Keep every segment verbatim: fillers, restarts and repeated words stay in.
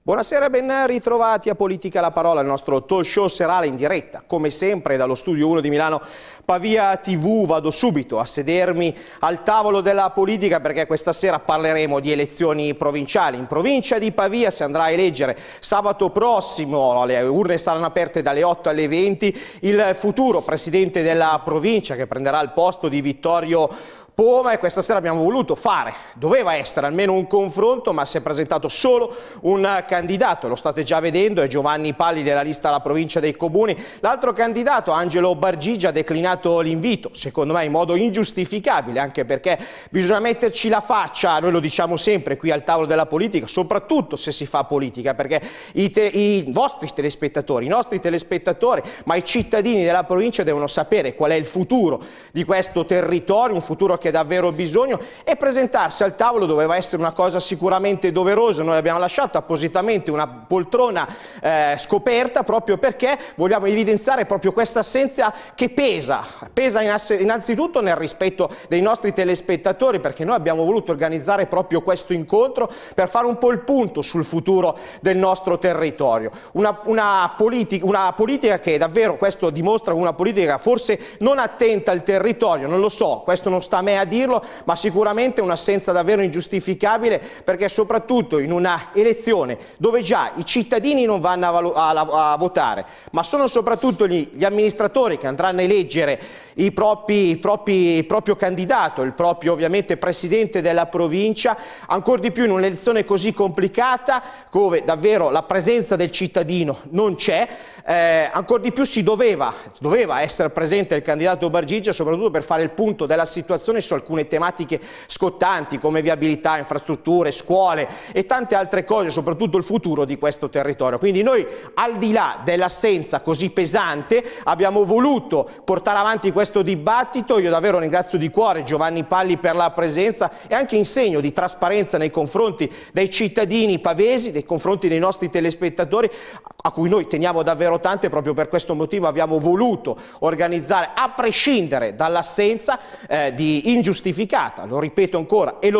Buonasera e ben ritrovati a Politica la Parola, il nostro talk show serale in diretta, come sempre dallo studio uno di Milano Pavia tivù. Vado subito a sedermi al tavolo della politica perché questa sera parleremo di elezioni provinciali. In provincia di Pavia si andrà a eleggere sabato prossimo, le urne saranno aperte dalle otto alle venti, il futuro presidente della provincia che prenderà il posto di Vittorio Poma, e questa sera abbiamo voluto fare, doveva essere almeno un confronto, ma si è presentato solo un candidato, lo state già vedendo, è Giovanni Palli della lista alla provincia dei Comuni. L'altro candidato, Angelo Bargigi, ha declinato l'invito, secondo me in modo ingiustificabile, anche perché bisogna metterci la faccia, noi lo diciamo sempre qui al tavolo della politica, soprattutto se si fa politica, perché i, te, i vostri telespettatori, i nostri telespettatori, ma i cittadini della provincia devono sapere qual è il futuro di questo territorio, un futuro che ha davvero bisogno, e presentarsi al tavolo doveva essere una cosa sicuramente doverosa. Noi abbiamo lasciato appositamente una poltrona eh, scoperta proprio perché vogliamo evidenziare proprio questa assenza che pesa, pesa innanzitutto nel rispetto dei nostri telespettatori, perché noi abbiamo voluto organizzare proprio questo incontro per fare un po' il punto sul futuro del nostro territorio. Una, una, politica, una politica che davvero, questo dimostra una politica forse non attenta al territorio, non lo so, questo non sta a me a dirlo, ma sicuramente un'assenza davvero ingiustificabile, perché soprattutto in una elezione dove già i cittadini non vanno a, a, a votare, ma sono soprattutto gli, gli amministratori che andranno a eleggere i propri, i propri, il proprio candidato, il proprio ovviamente presidente della provincia, ancora di più in un'elezione così complicata dove davvero la presenza del cittadino non c'è, eh, ancora di più si doveva, doveva essere presente il candidato Bargigi, soprattutto per fare il punto della situazione su alcune tematiche scottanti come viabilità, infrastrutture, scuole e tante altre cose, soprattutto il futuro di questo territorio. Quindi noi, al di là dell'assenza così pesante, abbiamo voluto portare avanti questo dibattito. Io davvero ringrazio di cuore Giovanni Palli per la presenza e anche in segno di trasparenza nei confronti dei cittadini pavesi, nei confronti dei nostri telespettatori, a cui noi teniamo davvero tanto, e proprio per questo motivo abbiamo voluto organizzare, a prescindere dall'assenza eh, di ingiustificata, lo ripeto ancora e lo,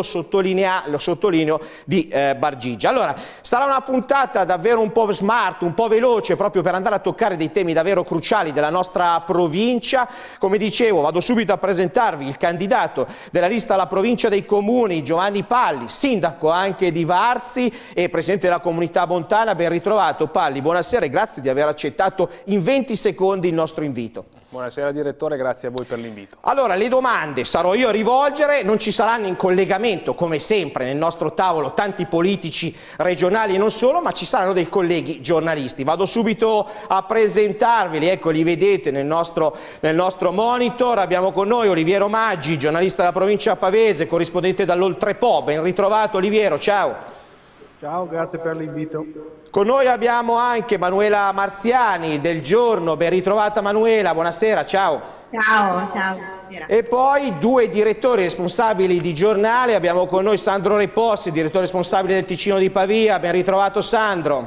lo sottolineo, di eh, Bargigi. Allora, sarà una puntata davvero un po' smart, un po' veloce, proprio per andare a toccare dei temi davvero cruciali della nostra provincia. Come dicevo, vado subito a presentarvi il candidato della lista alla provincia dei Comuni, Giovanni Palli, sindaco anche di Varzi e presidente della comunità montana. Ben ritrovato Palli, buonasera e grazie di aver accettato in venti secondi il nostro invito. Buonasera direttore, grazie a voi per l'invito. Allora, le domande sarò io a rivolgere, non ci saranno in collegamento come sempre nel nostro tavolo tanti politici regionali e non solo, ma ci saranno dei colleghi giornalisti. Vado subito a presentarveli, ecco, li vedete nel nostro, nel nostro monitor. Abbiamo con noi Oliviero Maggi, giornalista della provincia pavese, corrispondente dall'Oltrepo. Ben ritrovato Oliviero, ciao. Ciao, grazie per l'invito. Con noi abbiamo anche Manuela Marziani del Giorno. Ben ritrovata Manuela, buonasera, ciao. Ciao, ciao, buonasera. E poi due direttori responsabili di giornale, abbiamo con noi Sandro Repossi, direttore responsabile del Ticino di Pavia. Ben ritrovato Sandro.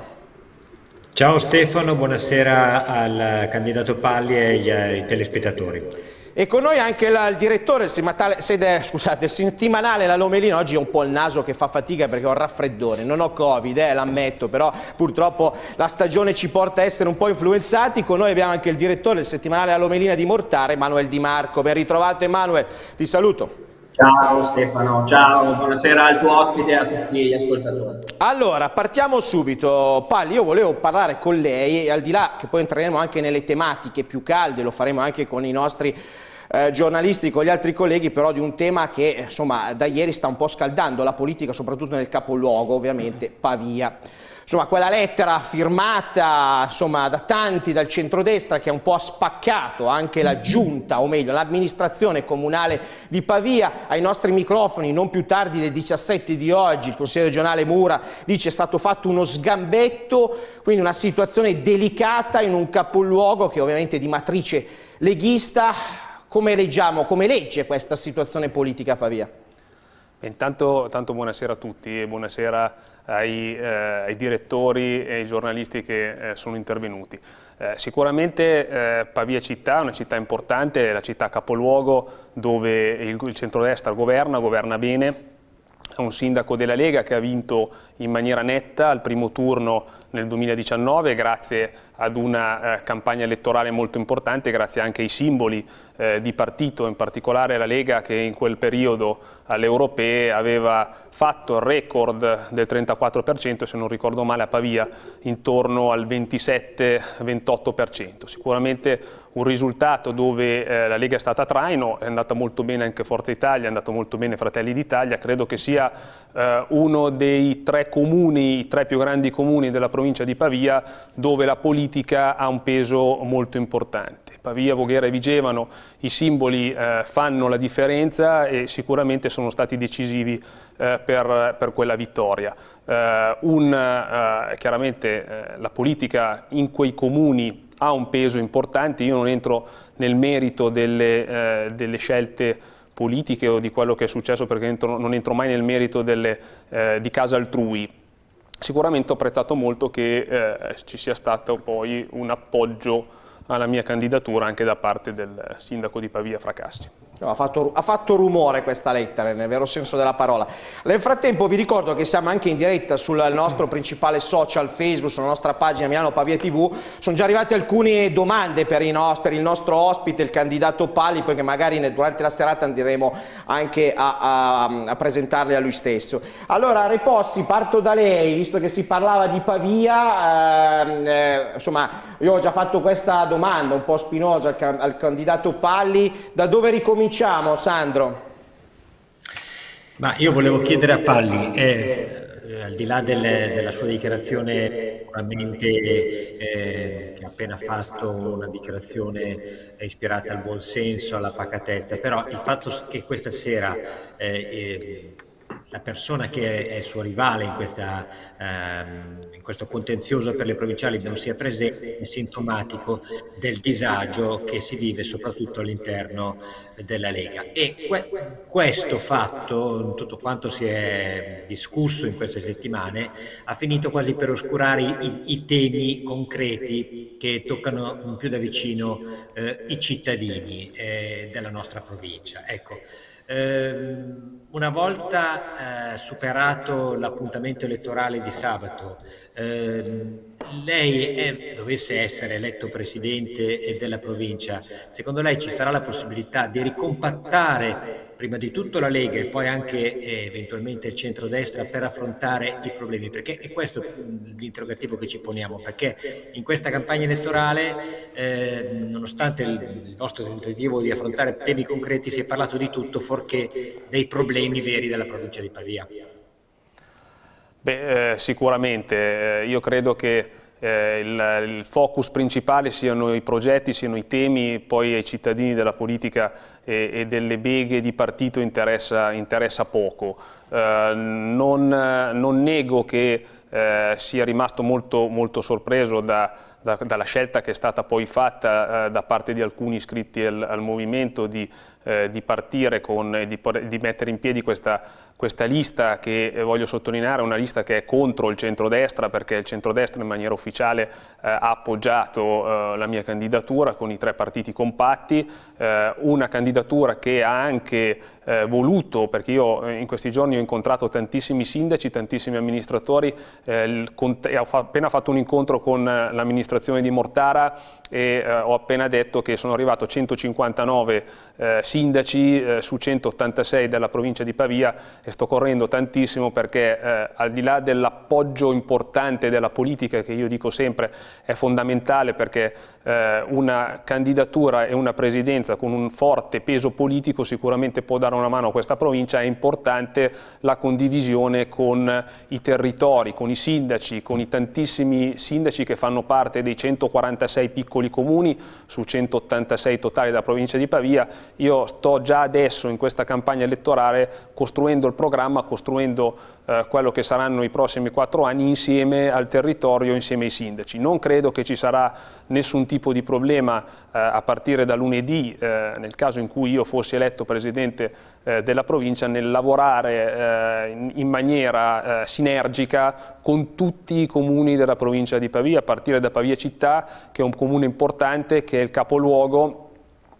Ciao Stefano, buonasera al candidato Palli e agli, ai telespettatori. E con noi anche la, il direttore del sede, scusate, settimanale La Lomelina. Oggi ho un po' il naso che fa fatica perché ho il raffreddore, non ho Covid, eh, l'ammetto, però purtroppo la stagione ci porta a essere un po' influenzati. Con noi abbiamo anche il direttore del settimanale La Lomelina di Mortara, Emanuele Di Marco. Ben ritrovato Emanuele, ti saluto. Ciao Stefano, ciao, buonasera al tuo ospite e a tutti gli ascoltatori. Allora, partiamo subito. Palli, io volevo parlare con lei, e al di là che poi entreremo anche nelle tematiche più calde, lo faremo anche con i nostri Eh, giornalisti, con gli altri colleghi, però di un tema che insomma da ieri sta un po' scaldando la politica, soprattutto nel capoluogo, ovviamente Pavia. Insomma, quella lettera firmata insomma, da tanti dal centrodestra che ha un po' spaccato anche la giunta, o meglio l'amministrazione comunale di Pavia. Ai nostri microfoni, non più tardi del diciassette di oggi, il consigliere regionale Mura dice è stato fatto uno sgambetto, quindi una situazione delicata in un capoluogo che ovviamente è di matrice leghista. Come leggiamo, come legge questa situazione politica a Pavia? Intanto tanto buonasera a tutti e buonasera ai, eh, ai direttori e ai giornalisti che eh, sono intervenuti. Eh, sicuramente eh, Pavia città è una città importante, è la città capoluogo dove il, il centrodestra governa, governa bene. è un sindaco della Lega che ha vinto in maniera netta al primo turno nel duemiladiciannove grazie ad una eh, campagna elettorale molto importante, grazie anche ai simboli eh, di partito, in particolare la Lega che in quel periodo alle europee aveva fatto il record del trentaquattro per cento, se non ricordo male a Pavia intorno al ventisette ventotto per cento. Sicuramente un risultato dove eh, la Lega è stata traino, è andata molto bene anche Forza Italia, è andato molto bene Fratelli d'Italia, credo che sia eh, uno dei tre comuni, i tre più grandi comuni della provincia di Pavia dove la politica ha un peso molto importante. Pavia, Voghera e Vigevano, i simboli eh, fanno la differenza e sicuramente sono stati decisivi eh, per, per quella vittoria. Eh, un, eh, chiaramente eh, la politica in quei comuni ha un peso importante, io non entro nel merito delle, eh, delle scelte politiche o di quello che è successo perché entro, non entro mai nel merito delle, eh, di casa altrui. Sicuramente ho apprezzato molto che eh, ci sia stato poi un appoggio alla mia candidatura anche da parte del sindaco di Pavia Fracassi. No, ha, fatto, ha fatto rumore questa lettera, nel vero senso della parola. Nel frattempo vi ricordo che siamo anche in diretta sul nostro principale social Facebook, sulla nostra pagina Milano Pavia tivù. Sono già arrivate alcune domande per, i no, per il nostro ospite, il candidato Palli, perché magari durante la serata andremo anche a, a, a presentarle a lui stesso. Allora, Repozzi, parto da lei, visto che si parlava di Pavia, ehm, eh, insomma, io ho già fatto questa domanda un po' spinosa al, al candidato Palli. Da dove ricominciamo? Cominciamo, Sandro. Ma io volevo chiedere a Palli, eh, al di là delle, della sua dichiarazione, sicuramente eh, che ha appena fatto una dichiarazione ispirata al buon senso, alla pacatezza, però il fatto che questa sera eh, eh, la persona che è il suo rivale in, questa, ehm, in questo contenzioso per le provinciali non sia presente è sintomatico del disagio che si vive soprattutto all'interno della Lega. E que questo fatto, tutto quanto si è discusso in queste settimane, ha finito quasi per oscurare i, i temi concreti che toccano più da vicino eh, i cittadini eh, della nostra provincia. Ecco. Una volta eh, superato l'appuntamento elettorale di sabato, eh, lei è, dovesse essere eletto presidente della provincia, secondo lei ci sarà la possibilità di ricompattare prima di tutto la Lega e poi anche eh, eventualmente il centrodestra per affrontare i problemi? Perché è questo l'interrogativo che ci poniamo, perché in questa campagna elettorale, eh, nonostante il, il vostro tentativo di affrontare temi concreti, si è parlato di tutto fuorché dei problemi veri della provincia di Pavia. Beh, eh, sicuramente, eh, io credo che Eh, il, il focus principale siano i progetti, siano i temi, poi ai cittadini della politica e, e delle beghe di partito interessa, interessa poco. Eh, non, non nego che eh, sia rimasto molto, molto sorpreso da, da, dalla scelta che è stata poi fatta eh, da parte di alcuni iscritti al, al movimento di, eh, di partire con, e di, di mettere in piedi questa Questa lista che eh, voglio sottolineare è una lista che è contro il centrodestra, perché il centrodestra in maniera ufficiale eh, ha appoggiato eh, la mia candidatura con i tre partiti compatti, eh, una candidatura che ha anche eh, voluto, perché io in questi giorni ho incontrato tantissimi sindaci, tantissimi amministratori, eh, il, ho fa, appena fatto un incontro con l'amministrazione di Mortara e eh, ho appena detto che sono arrivato centocinquantanove eh, sindaci eh, su centottantasei della provincia di Pavia e sto correndo tantissimo perché eh, al di là dell'appoggio importante della politica, che io dico sempre è fondamentale, perché eh, una candidatura e una presidenza con un forte peso politico sicuramente può dare una mano a questa provincia, è importante la condivisione con i territori, con i sindaci, con i tantissimi sindaci che fanno parte dei centoquarantasei piccoli comuni su centottantasei totali della provincia di Pavia. Io sto già adesso in questa campagna elettorale costruendo il programma, costruendo eh, quello che saranno i prossimi quattro anni insieme al territorio, insieme ai sindaci. Non credo che ci sarà nessun tipo di problema eh, a partire da lunedì, eh, nel caso in cui io fossi eletto presidente eh, della provincia, nel lavorare eh, in, in maniera eh, sinergica con tutti i comuni della provincia di Pavia, a partire da Pavia città, che è un comune importante, che è il capoluogo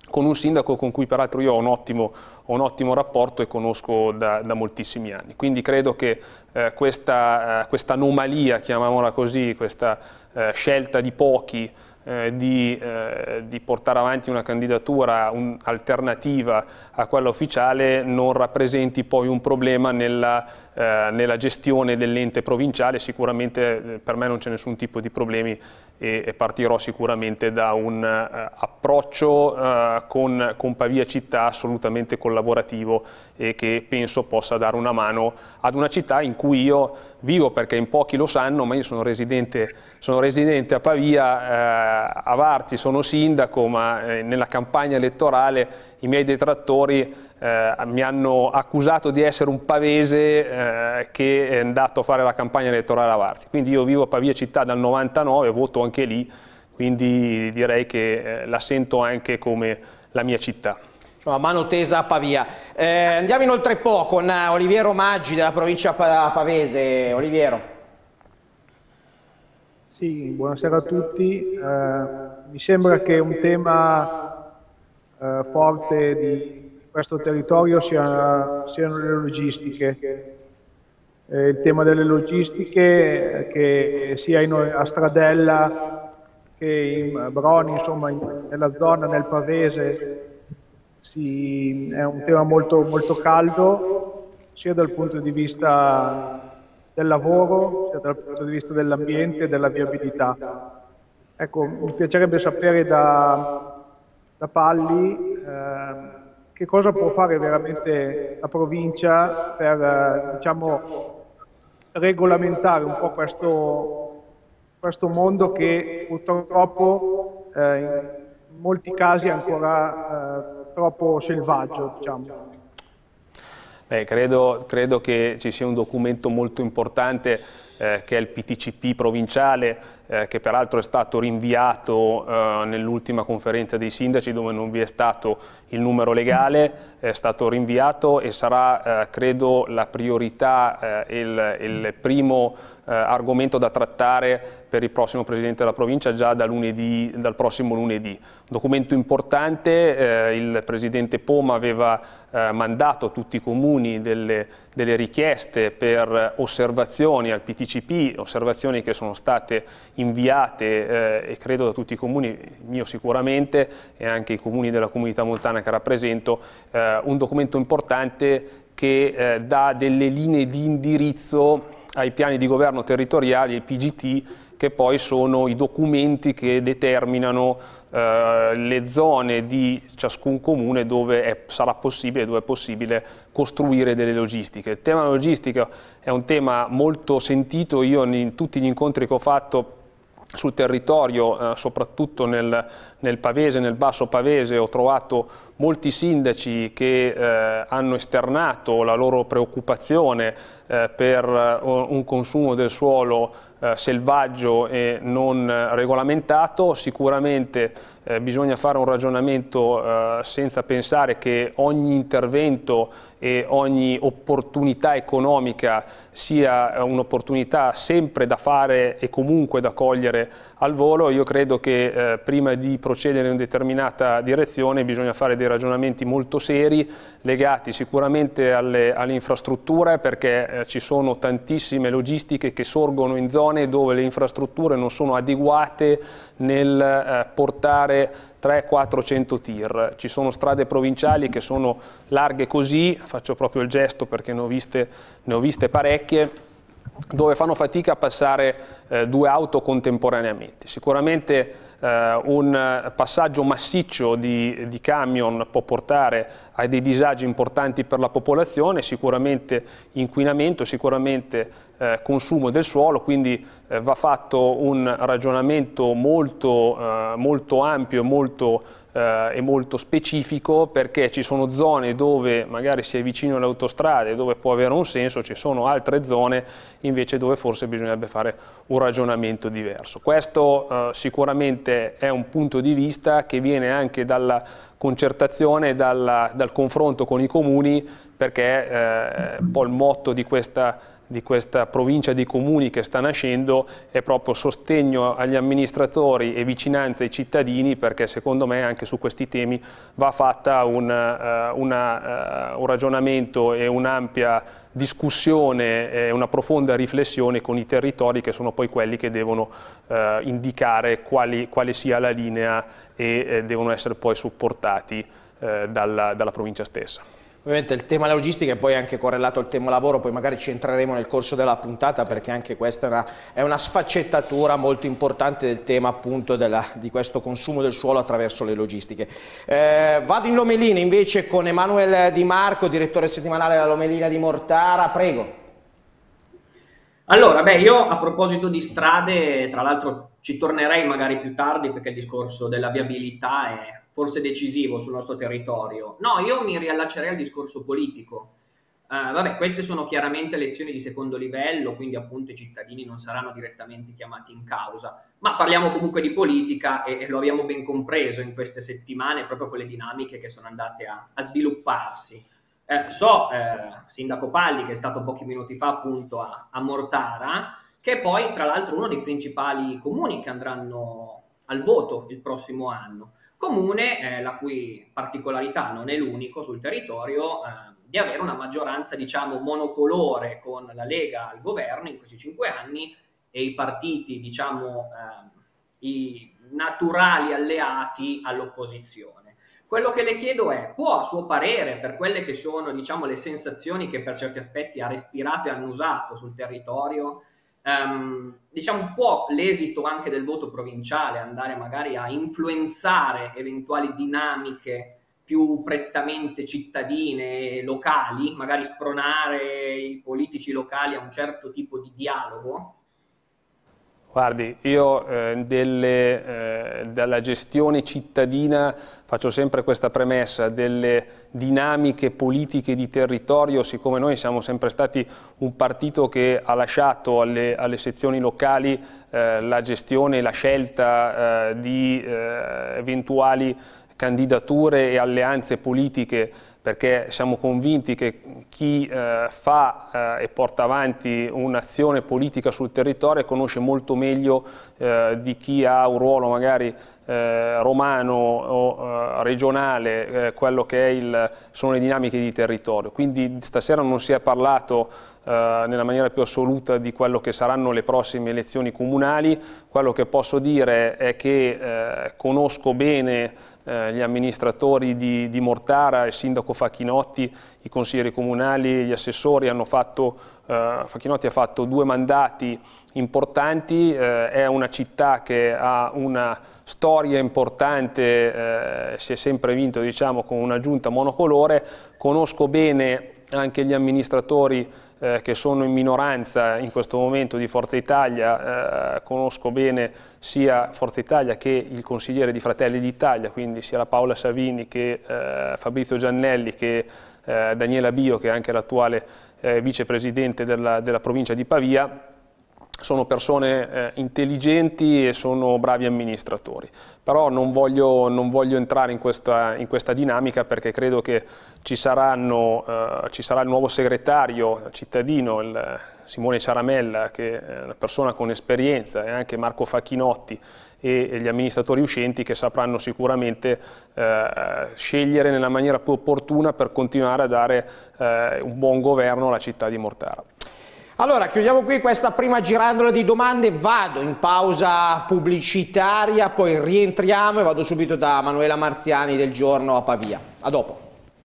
con un sindaco con cui peraltro io ho un ottimo, ho un ottimo rapporto e conosco da, da moltissimi anni. Quindi credo che eh, questa, eh, questa anomalia, chiamiamola così, questa eh, scelta di pochi eh, di, eh, di portare avanti una candidatura un, alternativa a quella ufficiale non rappresenti poi un problema nella, eh, nella gestione dell'ente provinciale. Sicuramente eh, per me non c'è nessun tipo di problemi e, e partirò sicuramente da un eh, approccio eh, con, con Pavia Città assolutamente collaborativo e che penso possa dare una mano ad una città in cui io vivo, perché in pochi lo sanno, ma io sono residente, sono residente a Pavia, eh, a Varzi sono sindaco, ma eh, nella campagna elettorale i miei detrattori eh, mi hanno accusato di essere un pavese eh, che è andato a fare la campagna elettorale a Varzi. Quindi io vivo a Pavia Città dal novantanove, voto anche lì, quindi direi che eh, la sento anche come la mia città. A mano tesa a Pavia. Eh, andiamo inoltre po' con Oliviero Maggi della provincia pavese. Oliviero. Sì, buonasera a tutti. Eh, mi sembra che un tema eh, forte di questo territorio sia, siano le logistiche. Eh, il tema delle logistiche, che sia in, a Stradella che in Broni, insomma, in, nella zona, nel Pavese, Sì, è un tema molto, molto caldo, sia dal punto di vista del lavoro, sia dal punto di vista dell'ambiente e della viabilità. Ecco, mi piacerebbe sapere da, da Palli eh, che cosa può fare veramente la provincia per eh, diciamo, regolamentare un po' questo, questo mondo che purtroppo eh, in molti casi è ancora eh, troppo selvaggio, diciamo. Beh, credo, credo che ci sia un documento molto importante eh, che è il P T C P provinciale, eh, che peraltro è stato rinviato eh, nell'ultima conferenza dei sindaci dove non vi è stato il numero legale, è stato rinviato e sarà, eh, credo, la priorità e eh, il, il primo eh, argomento da trattare per il prossimo Presidente della provincia già da lunedì, dal prossimo lunedì. Un documento importante, eh, il Presidente Poma aveva eh, mandato a tutti i comuni delle, delle richieste per osservazioni al P T C P, osservazioni che sono state inviate eh, e credo da tutti i comuni, il mio sicuramente e anche i comuni della comunità montana che rappresento, eh, un documento importante che eh, dà delle linee di indirizzo ai piani di governo territoriali, ai P G T, che poi sono i documenti che determinano eh, le zone di ciascun comune dove è, sarà possibile, dove è possibile costruire delle logistiche. Il tema logistica è un tema molto sentito. Io in tutti gli incontri che ho fatto sul territorio, eh, soprattutto nel, nel Pavese, nel Basso Pavese, ho trovato molti sindaci che eh, hanno esternato la loro preoccupazione eh, per un consumo del suolo eh, selvaggio e non regolamentato. Sicuramente eh, bisogna fare un ragionamento eh, senza pensare che ogni intervento e ogni opportunità economica sia un'opportunità sempre da fare e comunque da cogliere al volo. Io credo che eh, prima di procedere in determinata direzione bisogna fare dei ragionamenti molto seri legati sicuramente alle, alle infrastrutture, perché eh, ci sono tantissime logistiche che sorgono in zone dove le infrastrutture non sono adeguate nel eh, portare trecento quattrocento tir. Ci sono strade provinciali che sono larghe così, faccio proprio il gesto perché ne ho viste, ne ho viste parecchie, dove fanno fatica a passare eh, due auto contemporaneamente. Sicuramente eh, un passaggio massiccio di, di camion può portare a dei disagi importanti per la popolazione, sicuramente inquinamento, sicuramente eh, consumo del suolo, quindi eh, va fatto un ragionamento molto, eh, molto ampio e molto e molto specifico, perché ci sono zone dove magari si è vicino alle autostrade dove può avere un senso, ci sono altre zone invece dove forse bisognerebbe fare un ragionamento diverso. Questo eh, sicuramente è un punto di vista che viene anche dalla concertazione, dal, dal confronto con i comuni, perché eh, un po' il motto di questa, di questa provincia dei comuni che sta nascendo è proprio sostegno agli amministratori e vicinanza ai cittadini, perché secondo me anche su questi temi va fatta un, uh, una, uh, un ragionamento e un'ampia discussione e una profonda riflessione con i territori, che sono poi quelli che devono uh, indicare quali, quale sia la linea e eh, devono essere poi supportati uh, dalla, dalla provincia stessa. Ovviamente il tema logistica è poi anche correlato al tema lavoro, poi magari ci entreremo nel corso della puntata, perché anche questa è una, è una sfaccettatura molto importante del tema appunto della, di questo consumo del suolo attraverso le logistiche. Eh, vado in Lomelina invece con Emanuele Di Marco, direttore settimanale della Lomelina di Mortara, prego. Allora, beh, io a proposito di strade, tra l'altro ci tornerei magari più tardi, perché il discorso della viabilità è forse decisivo sul nostro territorio. No, io mi riallaccerei al discorso politico. Uh, vabbè, queste sono chiaramente elezioni di secondo livello, quindi appunto i cittadini non saranno direttamente chiamati in causa, ma parliamo comunque di politica e, e lo abbiamo ben compreso in queste settimane, proprio con le dinamiche che sono andate a, a svilupparsi. Eh, so, eh, Sindaco Palli, che è stato pochi minuti fa appunto a, a Mortara, che è poi tra l'altro uno dei principali comuni che andranno al voto il prossimo anno. Comune eh, la cui particolarità non è l'unico sul territorio eh, di avere una maggioranza, diciamo, monocolore con la Lega al governo in questi cinque anni e i partiti, diciamo, eh, i naturali alleati all'opposizione. Quello che le chiedo è, può a suo parere, per quelle che sono, diciamo, le sensazioni che per certi aspetti ha respirato e annusato sul territorio, Um, diciamo, può l'esito anche del voto provinciale andare magari a influenzare eventuali dinamiche più prettamente cittadine e locali, magari spronare i politici locali a un certo tipo di dialogo? Guardi, io eh, delle, eh, dalla gestione cittadina faccio sempre questa premessa, delle dinamiche politiche di territorio, siccome noi siamo sempre stati un partito che ha lasciato alle, alle sezioni locali eh, la gestione e la scelta eh, di eh, eventuali candidature e alleanze politiche, perché siamo convinti che chi eh, fa eh, e porta avanti un'azione politica sul territorio conosce molto meglio eh, di chi ha un ruolo magari eh, romano o eh, regionale, eh, quello che è il, sono le dinamiche di territorio. Quindi stasera non si è parlato eh, nella maniera più assoluta di quello che saranno le prossime elezioni comunali. Quello che posso dire è che eh, conosco bene Eh, gli amministratori di, di Mortara, il sindaco Facchinotti, i consiglieri comunali, gli assessori hanno fatto, eh, Facchinotti ha fatto due mandati importanti, eh, è una città che ha una storia importante, eh, si è sempre vinto, diciamo, con una giunta monocolore. Conosco bene anche gli amministratori Eh, che sono in minoranza in questo momento di Forza Italia, eh, conosco bene sia Forza Italia che il consigliere di Fratelli d'Italia, quindi sia la Paola Savini che eh, Fabrizio Giannelli che eh, Daniela Bio, che è anche l'attuale eh, vicepresidente della, della provincia di Pavia. Sono persone eh, intelligenti e sono bravi amministratori, però non voglio, non voglio entrare in questa, in questa dinamica, perché credo che ci, saranno, eh, ci sarà il nuovo segretario cittadino, il Simone Ciaramella, che è una persona con esperienza, e anche Marco Facchinotti e, e gli amministratori uscenti, che sapranno sicuramente eh, scegliere nella maniera più opportuna per continuare a dare eh, un buon governo alla città di Mortara. Allora, chiudiamo qui questa prima girandola di domande, vado in pausa pubblicitaria, poi rientriamo e vado subito da Manuela Marziani del Giorno a Pavia. A dopo.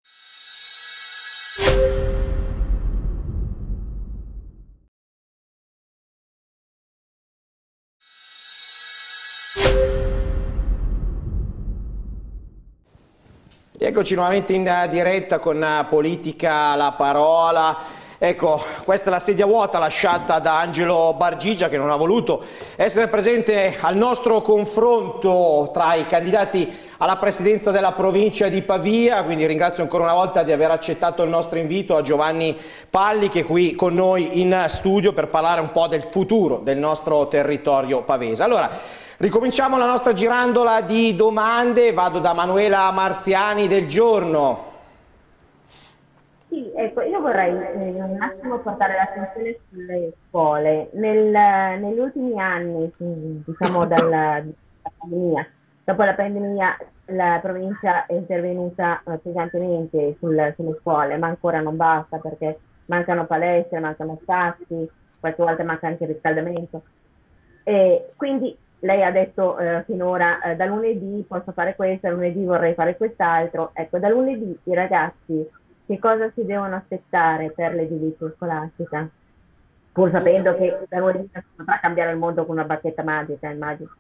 Eccoci nuovamente in diretta con Politica la Parola. Ecco, questa è la sedia vuota lasciata da Angelo Bargigia, che non ha voluto essere presente al nostro confronto tra i candidati alla presidenza della provincia di Pavia, quindi ringrazio ancora una volta di aver accettato il nostro invito a Giovanni Palli, che è qui con noi in studio per parlare un po' del futuro del nostro territorio pavese. Allora, Ricominciamo la nostra girandola di domande, vado da Manuela Marziani del Giorno. Sì, ecco, io vorrei eh, un attimo portare l'attenzione sulle scuole. Nel, negli ultimi anni, diciamo dalla, dalla pandemia, dopo la pandemia la provincia è intervenuta eh, pesantemente sul, sulle scuole, ma ancora non basta perché mancano palestre, mancano spazi, qualche volta manca anche il riscaldamento. E quindi lei ha detto eh, finora eh, da lunedì posso fare questo, da lunedì vorrei fare quest'altro. Ecco, da lunedì i ragazzi che cosa si devono aspettare per l'edilizia scolastica? Pur sapendo che da lunedì non si potrà cambiare il mondo con una bacchetta magica, immagino.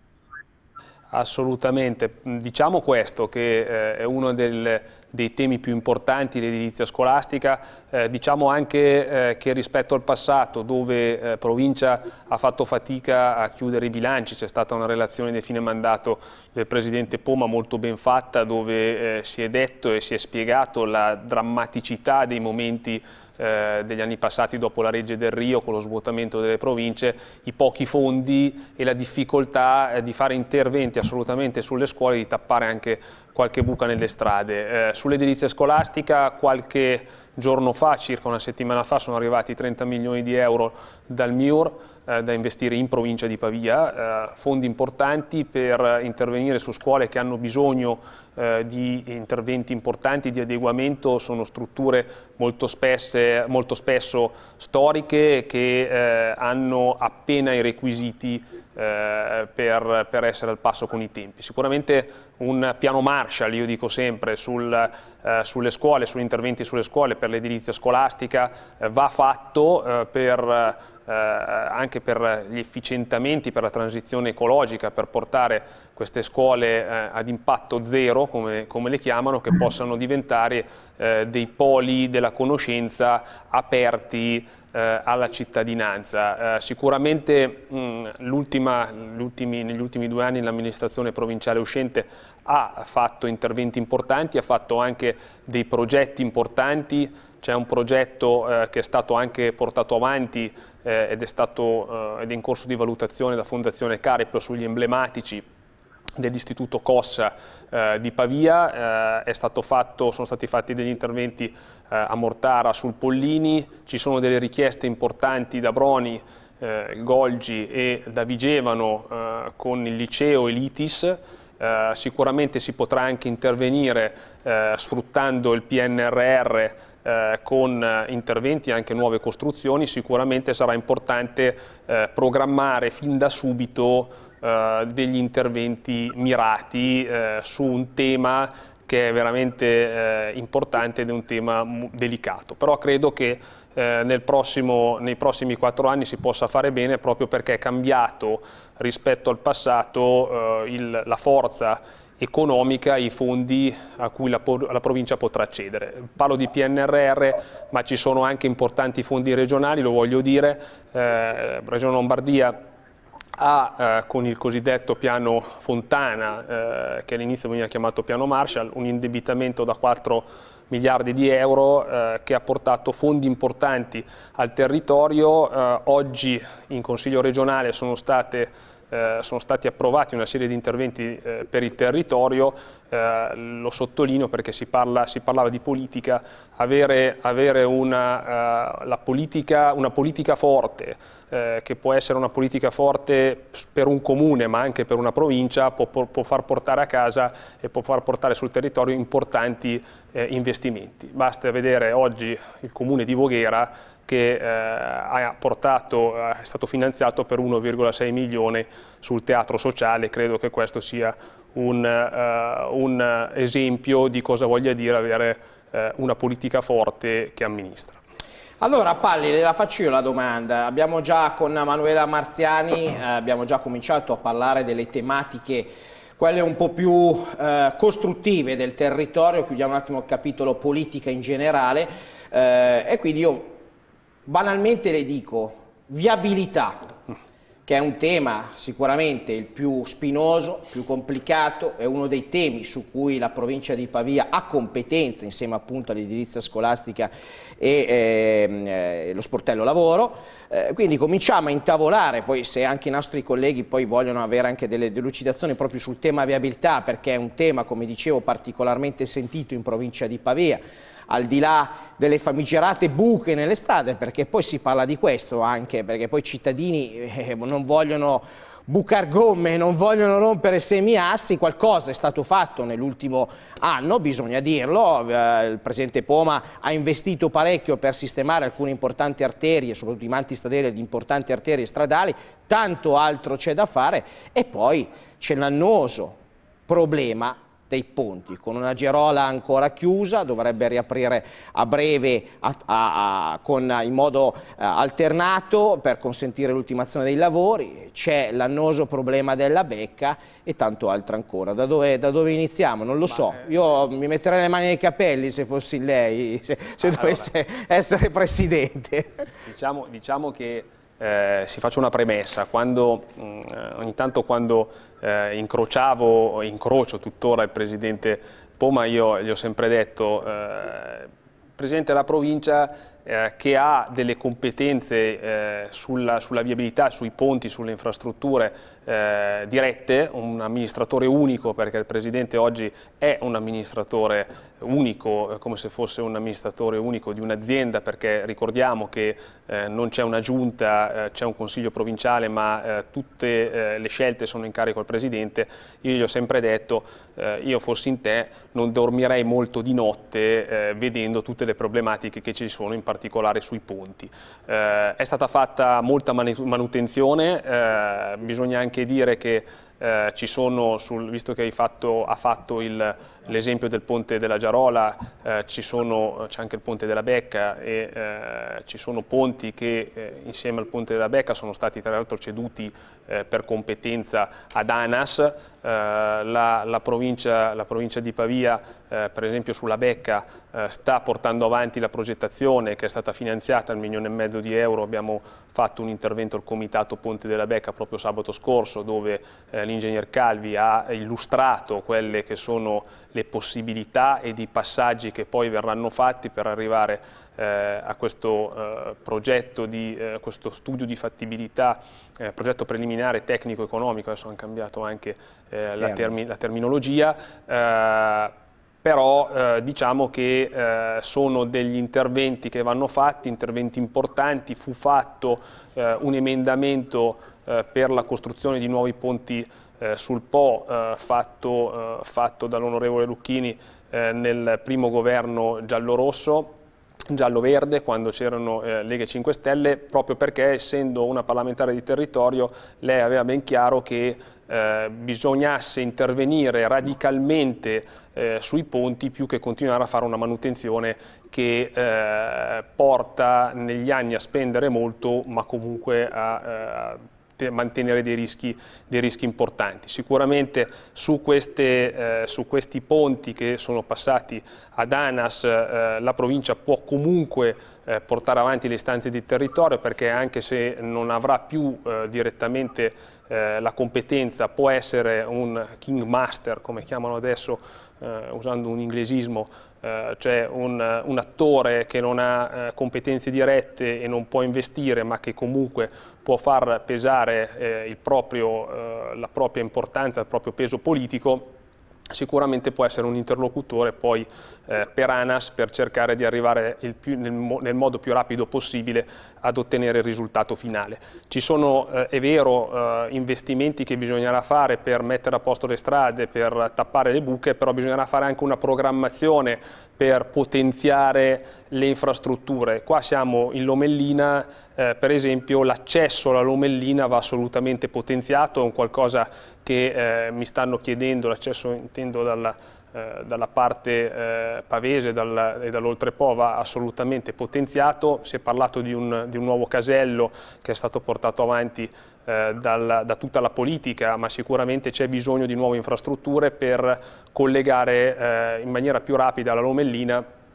Assolutamente, diciamo questo che eh, è uno del, dei temi più importanti dell'edilizia scolastica, eh, diciamo anche eh, che rispetto al passato dove eh, provincia ha fatto fatica a chiudere i bilanci, c'è stata una relazione di fine mandato del Presidente Poma molto ben fatta dove eh, si è detto e si è spiegato la drammaticità dei momenti Eh, degli anni passati dopo la Regge del Rio con lo svuotamento delle province, i pochi fondi e la difficoltà eh, di fare interventi assolutamente sulle scuole, di tappare anche qualche buca nelle strade. Eh, Sull'edilizia scolastica qualche giorno fa, circa una settimana fa, sono arrivati trenta milioni di euro dal M I U R eh, da investire in provincia di Pavia, eh, fondi importanti per intervenire su scuole che hanno bisogno eh, di interventi importanti di adeguamento, sono strutture molto, spesse, molto spesso storiche che eh, hanno appena i requisiti eh, per, per essere al passo con i tempi. Sicuramente un piano Marshall, io dico sempre, sul, eh, sulle scuole, sugli interventi sulle scuole per l'edilizia scolastica eh, va fatto eh, per, eh, anche per gli efficientamenti, per la transizione ecologica, per portare queste scuole eh, ad impatto zero, come, come le chiamano, che possano diventare eh, dei poli della conoscenza aperti eh, alla cittadinanza. Eh, sicuramente negli ultimi due anni l'amministrazione provinciale uscente ha fatto interventi importanti, ha fatto anche dei progetti importanti. C'è un progetto eh, che è stato anche portato avanti eh, ed, è stato, eh, ed è in corso di valutazione da Fondazione Cariplo sugli emblematici dell'Istituto Cossa eh, di Pavia. Eh, è stato fatto, sono stati fatti degli interventi eh, a Mortara sul Pollini, ci sono delle richieste importanti da Broni, eh, Golgi e da Vigevano eh, con il liceo e l'I T I S. Eh, sicuramente si potrà anche intervenire eh, sfruttando il P N R R eh, con eh, interventi e anche nuove costruzioni. Sicuramente sarà importante eh, programmare fin da subito eh, degli interventi mirati eh, su un tema che è veramente eh, importante ed è un tema delicato. Però credo che Eh, nel prossimo, nei prossimi quattro anni si possa fare bene proprio perché è cambiato rispetto al passato eh, il, la forza economica, i fondi a cui la, la provincia potrà accedere. Parlo di P N R R, ma ci sono anche importanti fondi regionali, lo voglio dire, eh, Regione Lombardia ha eh, con il cosiddetto piano Fontana, eh, che all'inizio veniva chiamato piano Marshall, un indebitamento da quattro miliardi di euro eh, che ha portato fondi importanti al territorio. Eh, oggi in Consiglio regionale sono state Eh, sono stati approvati una serie di interventi eh, per il territorio, eh, lo sottolineo perché si, parla, si parlava di politica, avere, avere una, uh, la politica, una politica forte, eh, che può essere una politica forte per un comune ma anche per una provincia, può, può far portare a casa e può far portare sul territorio importanti eh, investimenti. Basta vedere oggi il comune di Voghera che eh, ha portato, è stato finanziato per uno virgola sei milioni sul teatro sociale. Credo che questo sia un, uh, un esempio di cosa voglia dire avere uh, una politica forte che amministra. Allora Palli, le la faccio io la domanda. Abbiamo già con Manuela Marziani, eh, abbiamo già cominciato a parlare delle tematiche, quelle un po' più eh, costruttive del territorio, chiudiamo un attimo il capitolo politica in generale eh, e quindi io banalmente le dico, viabilità, che è un tema sicuramente il più spinoso, più complicato, è uno dei temi su cui la provincia di Pavia ha competenza insieme appunto all'edilizia scolastica e eh, lo sportello lavoro, eh, quindi cominciamo a intavolare, poi se anche i nostri colleghi poi vogliono avere anche delle delucidazioni proprio sul tema viabilità, perché è un tema, come dicevo, particolarmente sentito in provincia di Pavia, al di là delle famigerate buche nelle strade, perché poi si parla di questo anche, perché poi i cittadini eh, non vogliono bucar gomme, non vogliono rompere semiassi, qualcosa è stato fatto nell'ultimo anno, bisogna dirlo, eh, il Presidente Poma ha investito parecchio per sistemare alcune importanti arterie, soprattutto i manti stradali di importanti arterie stradali, tanto altro c'è da fare e poi c'è l'annoso problema dei ponti, con una Gerola ancora chiusa, dovrebbe riaprire a breve a, a, a, con, in modo uh, alternato per consentire l'ultimazione dei lavori, c'è l'annoso problema della Becca e tanto altro ancora. Da dove, da dove iniziamo? Non lo so, io mi metterei le mani nei capelli se fossi lei, se, se allora, dovesse essere Presidente. Diciamo, diciamo che Eh, si faccia una premessa, quando, mh, ogni tanto quando eh, incrociavo, incrocio tuttora il Presidente Poma, io gli ho sempre detto, eh, Presidente della provincia eh, che ha delle competenze eh, sulla, sulla viabilità, sui ponti, sulle infrastrutture eh, dirette, un amministratore unico, perché il Presidente oggi è un amministratore unico, come se fosse un amministratore unico di un'azienda, perché ricordiamo che eh, non c'è una giunta, eh, c'è un consiglio provinciale, ma eh, tutte eh, le scelte sono in carico al Presidente. Io gli ho sempre detto, eh, io fossi in te non dormirei molto di notte eh, vedendo tutte le problematiche che ci sono, in particolare sui ponti. Eh, è stata fatta molta manutenzione, eh, bisogna anche dire che Eh, ci sono, sul, visto che hai fatto, ha fatto l'esempio del ponte della Giarola, eh, c'è anche il ponte della Becca e eh, ci sono ponti che eh, insieme al ponte della Becca sono stati tra l'altro ceduti eh, per competenza ad ANAS. Eh, la, la, provincia, la provincia di Pavia, eh, per esempio sulla Becca, eh, sta portando avanti la progettazione che è stata finanziata al milione e mezzo di euro. Abbiamo fatto un intervento al Comitato Ponte della Becca proprio sabato scorso, dove eh, l'ingegner Calvi ha illustrato quelle che sono le possibilità ed i passaggi che poi verranno fatti per arrivare eh, a questo eh, progetto di eh, questo studio di fattibilità, eh, progetto preliminare tecnico-economico, adesso hanno cambiato anche eh, la, termi la terminologia. Eh, Però eh, diciamo che eh, sono degli interventi che vanno fatti, interventi importanti. Fu fatto eh, un emendamento eh, per la costruzione di nuovi ponti eh, sul Po, eh, fatto, eh, fatto dall'onorevole Lucchini eh, nel primo governo giallo-rosso, giallo-verde, quando c'erano eh, Lega e cinque Stelle, proprio perché, essendo una parlamentare di territorio, lei aveva ben chiaro che eh, bisognasse intervenire radicalmente eh, sui ponti più che continuare a fare una manutenzione che eh, porta negli anni a spendere molto, ma comunque a, a mantenere dei rischi, dei rischi importanti. Sicuramente su, queste, eh, su questi ponti che sono passati ad ANAS eh, la provincia può comunque eh, portare avanti le istanze di territorio, perché anche se non avrà più eh, direttamente eh, la competenza, può essere un king master, come chiamano adesso eh, usando un inglesismo, Uh, cioè un, un attore che non ha uh, competenze dirette e non può investire, ma che comunque può far pesare eh, il proprio, uh, la propria importanza, il proprio peso politico, sicuramente può essere un interlocutore poi eh, per ANAS, per cercare di arrivare il più, nel, nel modo più rapido possibile ad ottenere il risultato finale. Ci sono, eh, è vero, eh, investimenti che bisognerà fare per mettere a posto le strade, per tappare le buche, però bisognerà fare anche una programmazione per potenziare le infrastrutture. Qua siamo in Lomellina, eh, per esempio l'accesso alla Lomellina va assolutamente potenziato, è un qualcosa che eh, mi stanno chiedendo, l'accesso intendo dalla, eh, dalla parte eh, pavese dal, e dall'Oltrepo va assolutamente potenziato. Si è parlato di un, di un nuovo casello che è stato portato avanti eh, dal, da tutta la politica, ma sicuramente c'è bisogno di nuove infrastrutture per collegare eh, in maniera più rapida la Lomellina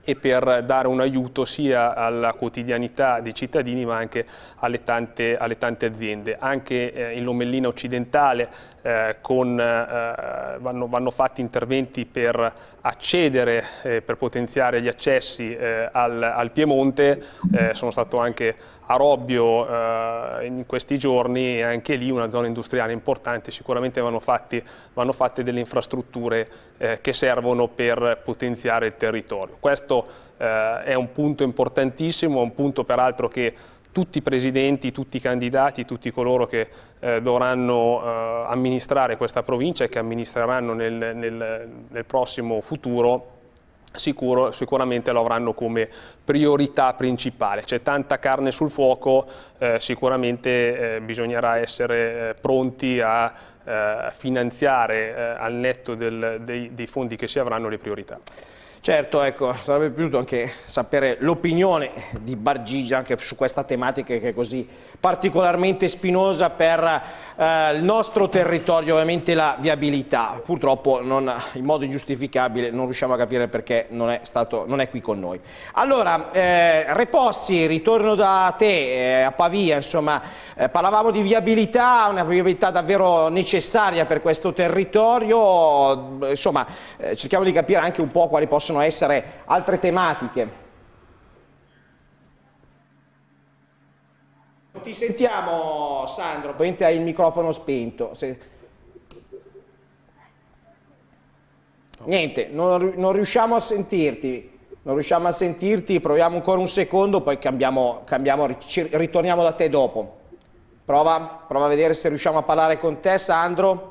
e per dare un aiuto sia alla quotidianità dei cittadini ma anche alle tante, alle tante aziende. Anche eh, in Lomellina occidentale eh, con, eh, vanno, vanno fatti interventi per accedere, eh, per potenziare gli accessi eh, al, al Piemonte. Eh, sono stato anche a Robbio eh, in questi giorni e anche lì una zona industriale importante, sicuramente vanno, fatti, vanno fatte delle infrastrutture eh, che servono per potenziare il territorio. Questo eh, è un punto importantissimo, un punto peraltro che tutti i presidenti, tutti i candidati, tutti coloro che eh, dovranno eh, amministrare questa provincia e che amministreranno nel, nel, nel prossimo futuro Sicuro, sicuramente lo avranno come priorità principale. C'è tanta carne sul fuoco, eh, sicuramente eh, bisognerà essere eh, pronti a eh, finanziare eh, al netto del, dei, dei fondi che si avranno le priorità. Certo, ecco, sarebbe piaciuto anche sapere l'opinione di Bargigia anche su questa tematica che è così particolarmente spinosa per eh, il nostro territorio, ovviamente la viabilità. Purtroppo non, in modo ingiustificabile non riusciamo a capire perché non è, stato, non è qui con noi. Allora, eh, Repossi, ritorno da te eh, a Pavia, insomma, eh, parlavamo di viabilità, una viabilità davvero necessaria per questo territorio, insomma, eh, cerchiamo di capire anche un po' quali possono essere altre tematiche. Non ti sentiamo, Sandro, poi hai il microfono spento. Se... Niente, non, non riusciamo a sentirti, non riusciamo a sentirti, proviamo ancora un secondo, poi cambiamo, cambiamo, ritorniamo da te dopo. Prova, prova a vedere se riusciamo a parlare con te, Sandro.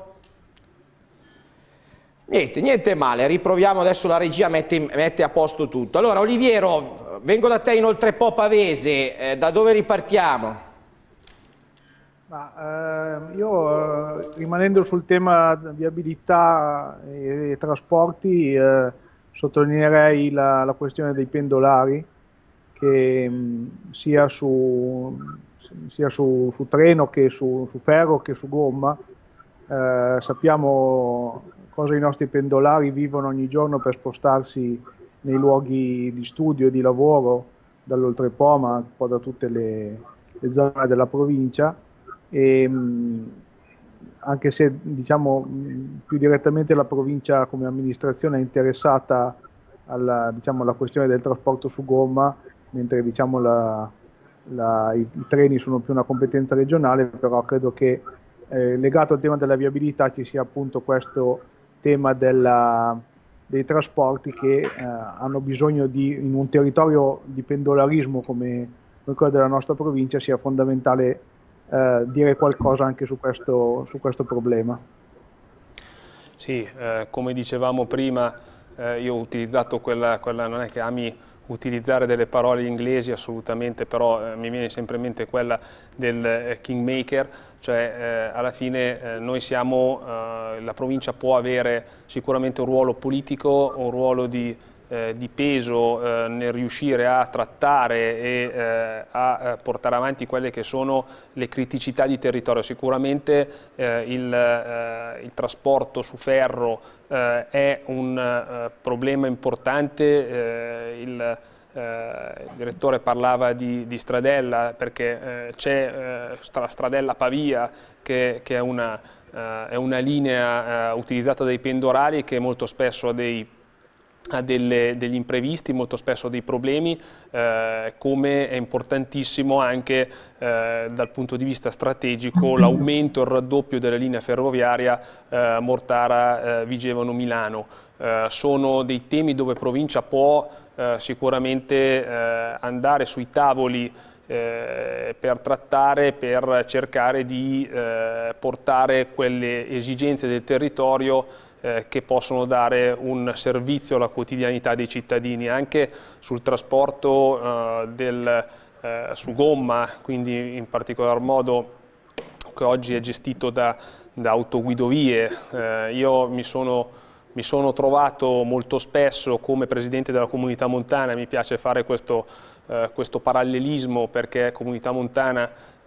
Niente, niente male, riproviamo adesso, la regia mette, mette a posto tutto. Allora Oliviero, vengo da te in Oltrepò Pavese, eh, da dove ripartiamo? Ma, eh, io eh, rimanendo sul tema viabilità e, e trasporti eh, sottolineerei la, la questione dei pendolari che mh, sia, su, sia su, su treno che su, su ferro che su gomma. Eh, sappiamo cosa i nostri pendolari vivono ogni giorno per spostarsi nei luoghi di studio e di lavoro dall'Oltrepò ma un po' da tutte le, le zone della provincia e mh, anche se diciamo mh, più direttamente la provincia come amministrazione è interessata alla, diciamo, alla questione del trasporto su gomma, mentre diciamo, la, la, i, i treni sono più una competenza regionale, però credo che eh, legato al tema della viabilità ci sia appunto questo tema della, dei trasporti che eh, hanno bisogno di, in un territorio di pendolarismo come, come quello della nostra provincia, sia fondamentale eh, dire qualcosa anche su questo, su questo problema. Sì, eh, come dicevamo prima, eh, io ho utilizzato quella, quella, non è che ami utilizzare delle parole inglesi assolutamente, però eh, mi viene sempre in mente quella del eh, kingmaker, cioè eh, alla fine eh, noi siamo, eh, la provincia può avere sicuramente un ruolo politico, un ruolo di, eh, di peso eh, nel riuscire a trattare e eh, a eh, portare avanti quelle che sono le criticità di territorio. Sicuramente eh, il, eh, il trasporto su ferro eh, è un eh, problema importante, eh, il, Eh, il direttore parlava di, di Stradella perché eh, c'è eh, Stradella Pavia che, che è, una, eh, è una linea eh, utilizzata dai pendolari che molto spesso ha, dei, ha delle, degli imprevisti, molto spesso dei problemi, eh, come è importantissimo anche eh, dal punto di vista strategico l'aumento, il raddoppio della linea ferroviaria eh, Mortara-Vigevano-Milano. Eh, sono dei temi dove provincia può Eh, sicuramente eh, andare sui tavoli eh, per trattare, per cercare di eh, portare quelle esigenze del territorio eh, che possono dare un servizio alla quotidianità dei cittadini, anche sul trasporto eh, del, eh, su gomma, quindi in particolar modo che oggi è gestito da, da autoguidovie. Eh, io mi sono Mi sono trovato molto spesso come presidente della Comunità Montana, mi piace fare questo, eh, questo parallelismo perché Comunità Montana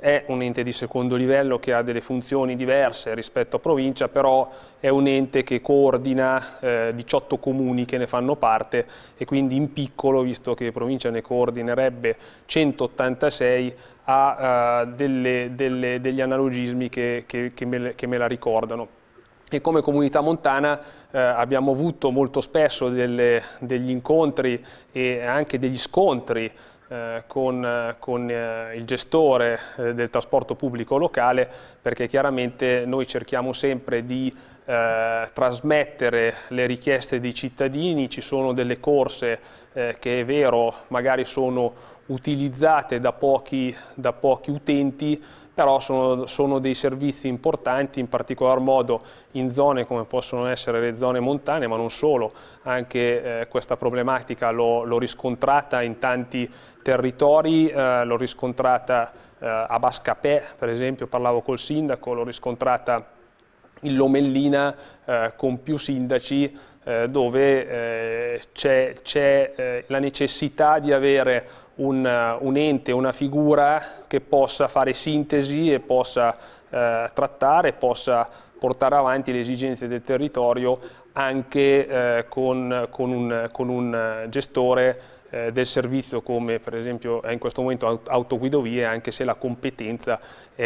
è un ente di secondo livello che ha delle funzioni diverse rispetto a provincia, però è un ente che coordina eh, diciotto comuni che ne fanno parte e quindi in piccolo, visto che provincia ne coordinerebbe centottantasei, ha uh, delle, delle, degli analogismi che, che, che, me, che me la ricordano. E come comunità montana eh, abbiamo avuto molto spesso delle, degli incontri e anche degli scontri eh, con, con eh, il gestore eh, del trasporto pubblico locale, perché chiaramente noi cerchiamo sempre di eh, trasmettere le richieste dei cittadini. Ci sono delle corse eh, che è vero magari sono utilizzate da pochi, da pochi utenti, però sono, sono dei servizi importanti, in particolar modo in zone come possono essere le zone montane, ma non solo. Anche eh, questa problematica l'ho riscontrata in tanti territori, eh, l'ho riscontrata eh, a Bascapè, per esempio, parlavo col sindaco, l'ho riscontrata in Lomellina eh, con più sindaci, eh, dove eh, c'è eh, la necessità di avere Un, un ente, una figura che possa fare sintesi e possa eh, trattare, possa portare avanti le esigenze del territorio anche eh, con, con, un, con un gestore eh, del servizio come per esempio è in questo momento Autoguidovie, anche se la competenza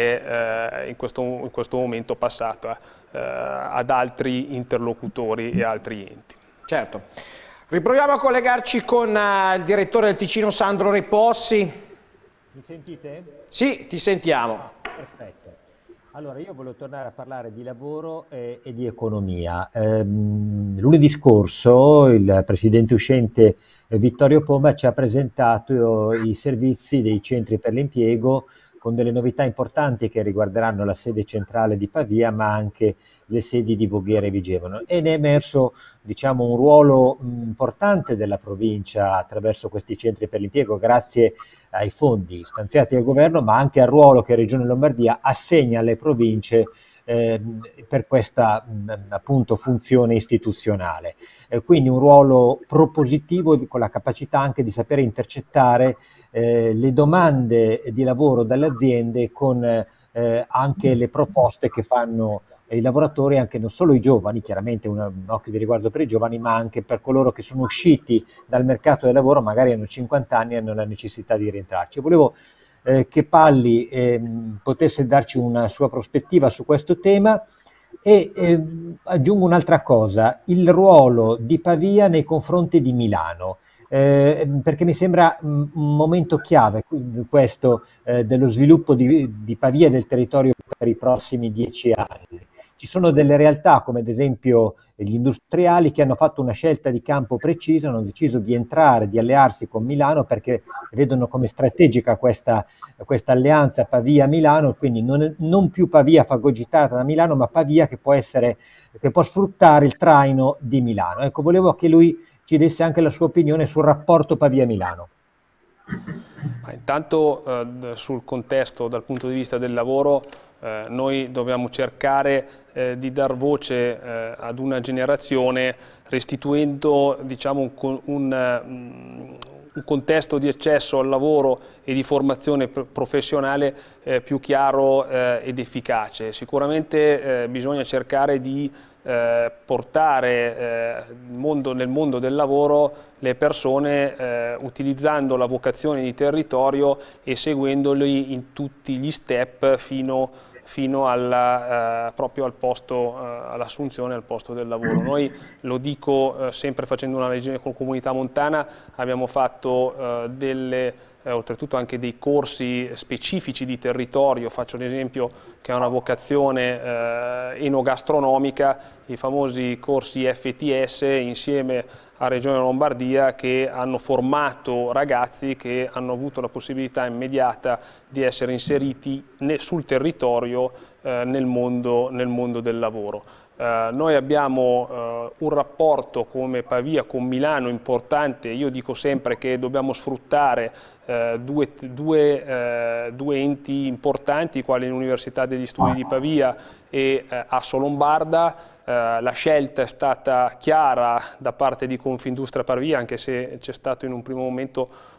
è eh, in, questo, in questo momento passata eh, ad altri interlocutori e altri enti. Certo. Riproviamo a collegarci con uh, il direttore del Ticino, Sandro Repossi. Mi sentite? Sì, ti sentiamo. Perfetto. Allora, io volevo tornare a parlare di lavoro e, e di economia. Ehm, lunedì scorso il presidente uscente eh, Vittorio Pomba ci ha presentato i servizi dei centri per l'impiego con delle novità importanti che riguarderanno la sede centrale di Pavia, ma anche le sedi di Voghera e Vigevano, e ne è emerso, diciamo, un ruolo mh, importante della provincia attraverso questi centri per l'impiego, grazie ai fondi stanziati dal governo, ma anche al ruolo che Regione Lombardia assegna alle province eh, per questa mh, appunto funzione istituzionale. Eh, quindi un ruolo propositivo di, con la capacità anche di sapere intercettare eh, le domande di lavoro dalle aziende con eh, anche le proposte che fanno i lavoratori, anche non solo i giovani, chiaramente un, un occhio di riguardo per i giovani, ma anche per coloro che sono usciti dal mercato del lavoro, magari hanno cinquanta anni e hanno la necessità di rientrarci. Volevo eh, che Palli eh, potesse darci una sua prospettiva su questo tema e eh, aggiungo un'altra cosa, il ruolo di Pavia nei confronti di Milano. Eh, perché mi sembra un momento chiave questo eh, dello sviluppo di, di Pavia e del territorio per i prossimi dieci anni. Ci sono delle realtà come ad esempio gli industriali che hanno fatto una scelta di campo precisa, hanno deciso di entrare, di allearsi con Milano perché vedono come strategica questa, questa alleanza Pavia-Milano, quindi non, non più Pavia fagocitata da Milano, ma Pavia che può essere, che può sfruttare il traino di Milano. Ecco, volevo che lui ci desse anche la sua opinione sul rapporto Pavia-Milano. Intanto eh, sul contesto dal punto di vista del lavoro eh, noi dobbiamo cercare eh, di dar voce eh, ad una generazione restituendo, diciamo, un, un, un contesto di accesso al lavoro e di formazione professionale eh, più chiaro eh, ed efficace. Sicuramente eh, bisogna cercare di Eh, portare eh, mondo, nel mondo del lavoro le persone eh, utilizzando la vocazione di territorio e seguendoli in tutti gli step fino, fino alla, eh, proprio al posto, eh, all'assunzione al posto del lavoro. Noi, lo dico eh, sempre facendo una lezione con Comunità Montana, abbiamo fatto eh, delle Eh, oltretutto anche dei corsi specifici di territorio. Faccio l'esempio che ha una vocazione eh, enogastronomica, i famosi corsi F T S insieme a Regione Lombardia, che hanno formato ragazzi che hanno avuto la possibilità immediata di essere inseriti nel, sul territorio eh, nel, mondo, nel mondo del lavoro. Uh, noi abbiamo uh, un rapporto come Pavia con Milano importante. Io dico sempre che dobbiamo sfruttare uh, due, due, uh, due enti importanti quali l'Università degli Studi di Pavia e uh, Assolombarda. Uh, la scelta è stata chiara da parte di Confindustria Pavia, anche se c'è stato in un primo momento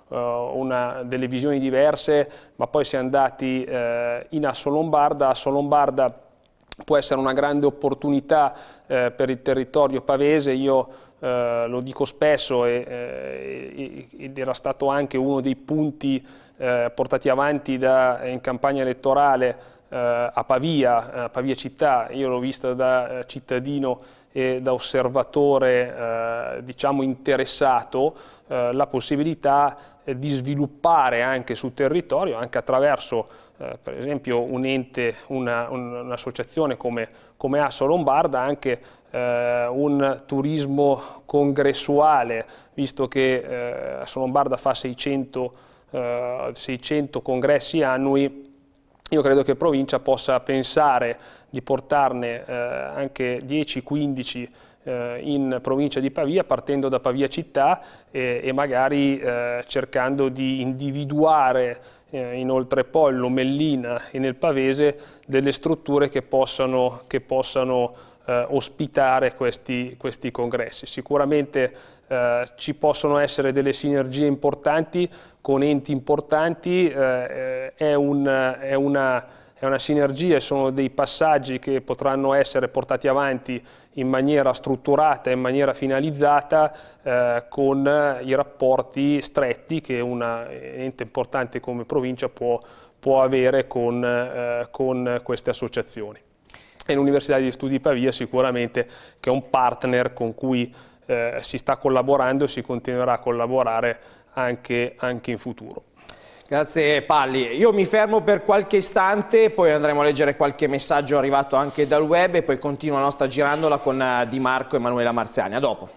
una, delle visioni diverse, ma poi si è andati eh, in Assolombarda. Assolombarda può essere una grande opportunità eh, per il territorio pavese. Io eh, lo dico spesso e, eh, ed era stato anche uno dei punti eh, portati avanti da, in campagna elettorale eh, a Pavia, a Pavia città. Io l'ho vista da cittadino e da osservatore eh, diciamo interessato, eh, la possibilità eh, di sviluppare anche sul territorio, anche attraverso eh, per esempio un ente, un'associazione un come, come Assolombarda, anche eh, un turismo congressuale, visto che eh, Assolombarda fa seicento, eh, seicento congressi annui. Io credo che provincia possa pensare di portarne eh, anche dieci quindici eh, in provincia di Pavia, partendo da Pavia città e, e magari eh, cercando di individuare eh, inoltre poi Lomellina e nel Pavese delle strutture che possano, che possano eh, ospitare questi, questi congressi. Sicuramente eh, ci possono essere delle sinergie importanti con enti importanti, eh, è, un, è, una, è una sinergia, sono dei passaggi che potranno essere portati avanti in maniera strutturata, in maniera finalizzata, eh, con i rapporti stretti che un ente importante come provincia può, può avere con, eh, con queste associazioni. E l'Università degli Studi di Pavia sicuramente che è un partner con cui eh, si sta collaborando e si continuerà a collaborare anche, anche in futuro. Grazie Palli. Io mi fermo per qualche istante, poi andremo a leggere qualche messaggio arrivato anche dal web e poi continua la nostra girandola con Di Marco e Emanuela Marziani. A dopo.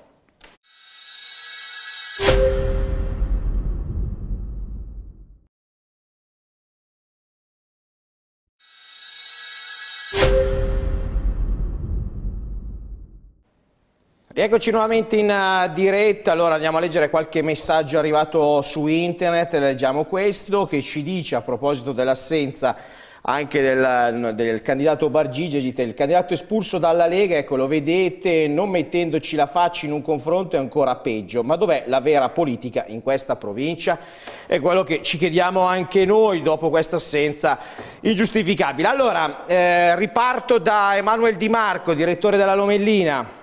Rieccoci nuovamente in diretta. Allora andiamo a leggere qualche messaggio arrivato su internet. Leggiamo questo che ci dice, a proposito dell'assenza anche del, del candidato Bargigi, il candidato espulso dalla Lega, ecco, lo vedete, non mettendoci la faccia in un confronto è ancora peggio. Ma dov'è la vera politica in questa provincia? È quello che ci chiediamo anche noi dopo questa assenza ingiustificabile. Allora eh, riparto da Emanuele Di Marco, direttore della Lomellina.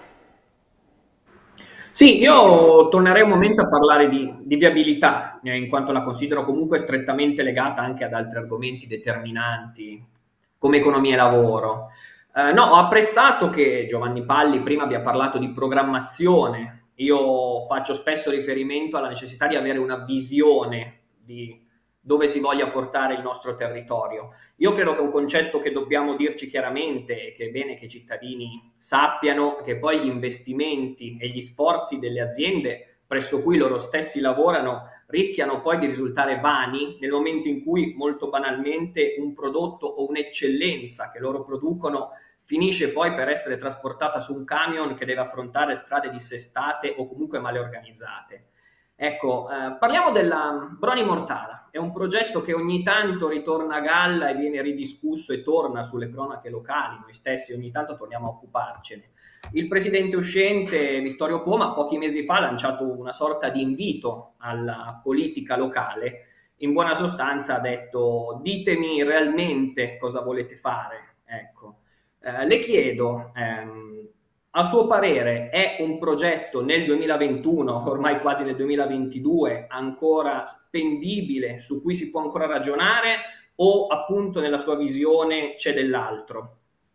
Sì, io tornerei un momento a parlare di, di viabilità, eh, in quanto la considero comunque strettamente legata anche ad altri argomenti determinanti, come economia e lavoro. Eh, no, ho apprezzato che Giovanni Palli prima abbia parlato di programmazione. Io faccio spesso riferimento alla necessità di avere una visione di dove si voglia portare il nostro territorio. Io credo che è un concetto che dobbiamo dirci chiaramente e che è bene che i cittadini sappiano, che poi gli investimenti e gli sforzi delle aziende presso cui loro stessi lavorano rischiano poi di risultare vani nel momento in cui molto banalmente un prodotto o un'eccellenza che loro producono finisce poi per essere trasportata su un camion che deve affrontare strade dissestate o comunque male organizzate. Ecco, eh, parliamo della Broni Mortara. È un progetto che ogni tanto ritorna a galla e viene ridiscusso e torna sulle cronache locali. Noi stessi ogni tanto torniamo a occuparcene. Il presidente uscente Vittorio Poma pochi mesi fa ha lanciato una sorta di invito alla politica locale. In buona sostanza ha detto: ditemi realmente cosa volete fare. Ecco, eh, le chiedo, ehm, a suo parere è un progetto nel duemilaventuno, ormai quasi nel duemilaventidue, ancora spendibile, su cui si può ancora ragionare, o appunto nella sua visione c'è dell'altro?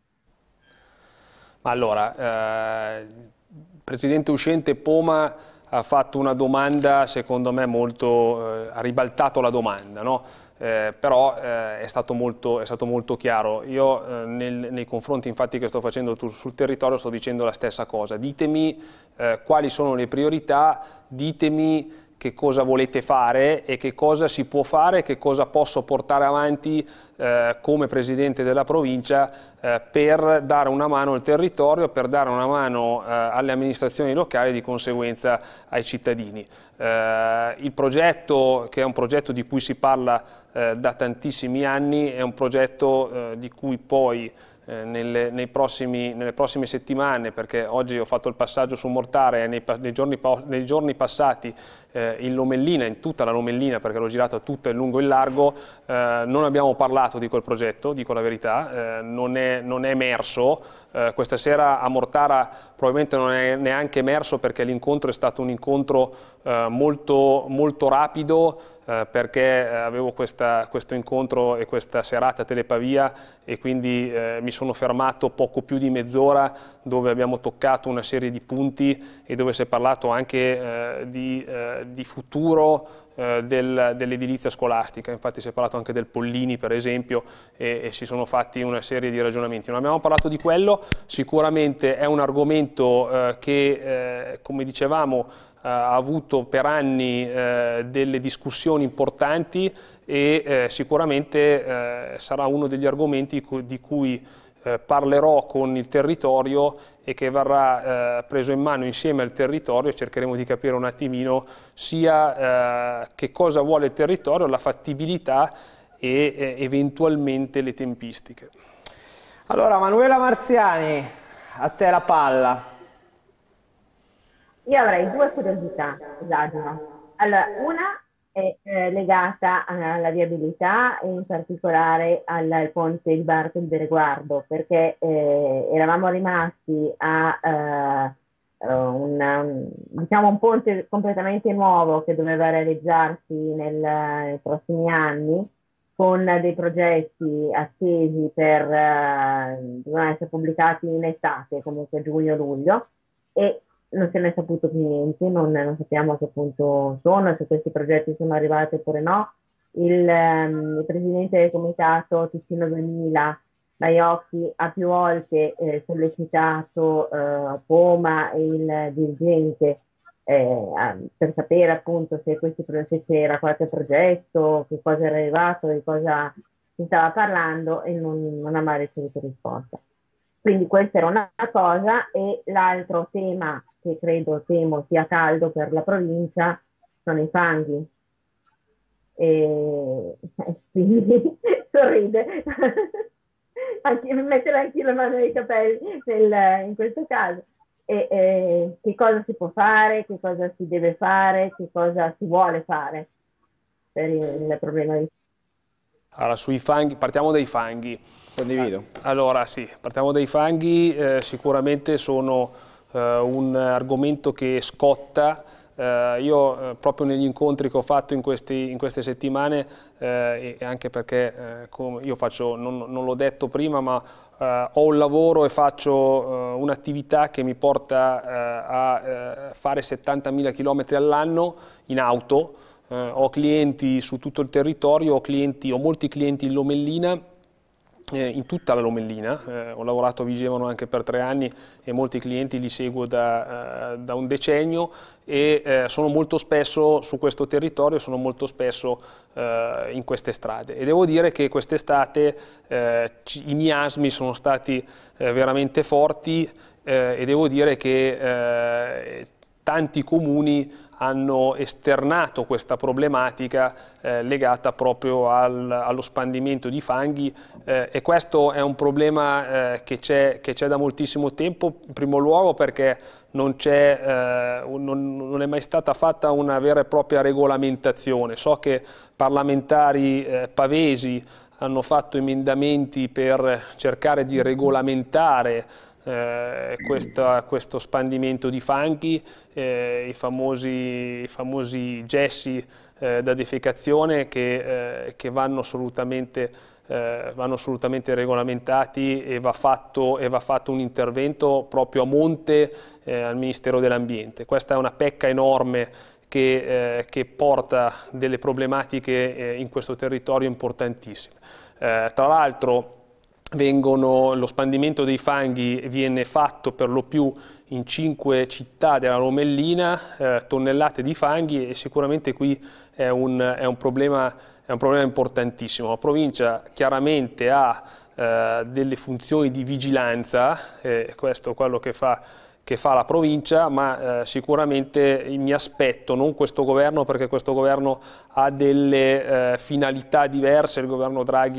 Allora, eh, il presidente uscente Poma ha fatto una domanda, secondo me, molto, eh, ha ribaltato la domanda, no? Eh, però eh, è, stato molto, è stato molto chiaro. Io eh, nel, nei confronti infatti che sto facendo sul, sul territorio sto dicendo la stessa cosa. Ditemi eh, quali sono le priorità, ditemi che cosa volete fare e che cosa si può fare, che cosa posso portare avanti eh, come presidente della provincia eh, per dare una mano al territorio, per dare una mano eh, alle amministrazioni locali e di conseguenza ai cittadini. Eh, il progetto, che è un progetto di cui si parla eh, da tantissimi anni, è un progetto eh, di cui poi eh, nelle, nei prossimi, nelle prossime settimane, perché oggi ho fatto il passaggio su Mortara e nei, nei, giorni, nei giorni passati eh, in Lomellina, in tutta la Lomellina, perché l'ho girata tutta in lungo e in largo, eh, non abbiamo parlato di quel progetto, dico la verità, eh, non, è, non è emerso. Eh, questa sera a Mortara probabilmente non è neanche emerso, perché l'incontro è stato un incontro eh, molto, molto rapido, eh, perché avevo questa, questo incontro e questa serata a Telepavia, e quindi eh, mi sono fermato poco più di mezz'ora, dove abbiamo toccato una serie di punti e dove si è parlato anche eh, di, eh, di futuro eh, del, dell'edilizia scolastica. Infatti si è parlato anche del Pollini, per esempio, e, e si sono fatti una serie di ragionamenti. Non abbiamo parlato di quello, sicuramente è un argomento eh, che, eh, come dicevamo, ha avuto per anni eh, delle discussioni importanti, e eh, sicuramente eh, sarà uno degli argomenti di cui eh, parlerò con il territorio, e che verrà eh, preso in mano insieme al territorio, e cercheremo di capire un attimino sia eh, che cosa vuole il territorio, la fattibilità e eh, eventualmente le tempistiche. Allora, Manuela Marziani, a te la palla. Io avrei due curiosità, esagero. Allora, una è eh, legata alla viabilità, e in particolare al ponte di Bartoli del Reguardo, perché eh, eravamo rimasti a eh, un, diciamo un ponte completamente nuovo che doveva realizzarsi nel, nei prossimi anni, con dei progetti attesi per eh, dovevano essere pubblicati in estate, comunque giugno-luglio, e non se ne è saputo più niente, non, non sappiamo a che punto sono, se questi progetti sono arrivati oppure no. Il, um, il presidente del comitato Ticino duemila, Baiocchi, ha più volte eh, sollecitato eh, Poma e il dirigente eh, per sapere appunto se, questi, se c'era qualche progetto, che cosa era arrivato, di cosa si stava parlando, e non, non ha mai ricevuto risposta. Quindi questa era una cosa, e l'altro tema che credo, temo sia caldo per la provincia, sono i fanghi. E quindi sorride. Anche, mettere anche la mano nei capelli nel, in questo caso. E, e, che cosa si può fare, che cosa si deve fare, che cosa si vuole fare per il, il problema di... Allora, sui fanghi, partiamo dai fanghi. Condivido. Allora sì, partiamo dai fanghi, eh, sicuramente sono eh, un argomento che scotta. Eh, io eh, proprio negli incontri che ho fatto in, questi, in queste settimane, eh, e anche perché eh, come io faccio, non, non l'ho detto prima, ma eh, ho un lavoro e faccio eh, un'attività che mi porta eh, a eh, fare settantamila chilometri all'anno in auto. Eh, ho clienti su tutto il territorio, ho, clienti, ho molti clienti in Lomellina, eh, in tutta la Lomellina, eh, ho lavorato a Vigevano anche per tre anni e molti clienti li seguo da, eh, da un decennio, e eh, sono molto spesso su questo territorio, sono molto spesso eh, in queste strade, e devo dire che quest'estate eh, i miasmi sono stati eh, veramente forti, eh, e devo dire che eh, tanti comuni hanno esternato questa problematica eh, legata proprio al, allo spandimento di fanghi, eh, e questo è un problema eh, che c'è da moltissimo tempo, in primo luogo perché non, eh, non, non è mai stata fatta una vera e propria regolamentazione. So che parlamentari eh, pavesi hanno fatto emendamenti per cercare di regolamentare Eh, questa, questo spandimento di fanghi, eh, i, famosi, i famosi gessi eh, da defecazione che, eh, che vanno, assolutamente, eh, vanno assolutamente regolamentati, e va fatto, e va fatto un intervento proprio a monte eh, al Ministero dell'Ambiente. Questa è una pecca enorme che, eh, che porta delle problematiche eh, in questo territorio importantissime. Eh, tra l'altro Vengono, lo spandimento dei fanghi viene fatto per lo più in cinque città della Lomellina, eh, tonnellate di fanghi, e sicuramente qui è un, è un, problema, è un problema importantissimo. La provincia chiaramente ha eh, delle funzioni di vigilanza, eh, questo è quello che fa, che fa la provincia, ma eh, sicuramente mi aspetto, non questo governo, perché questo governo ha delle eh, finalità diverse, il governo Draghi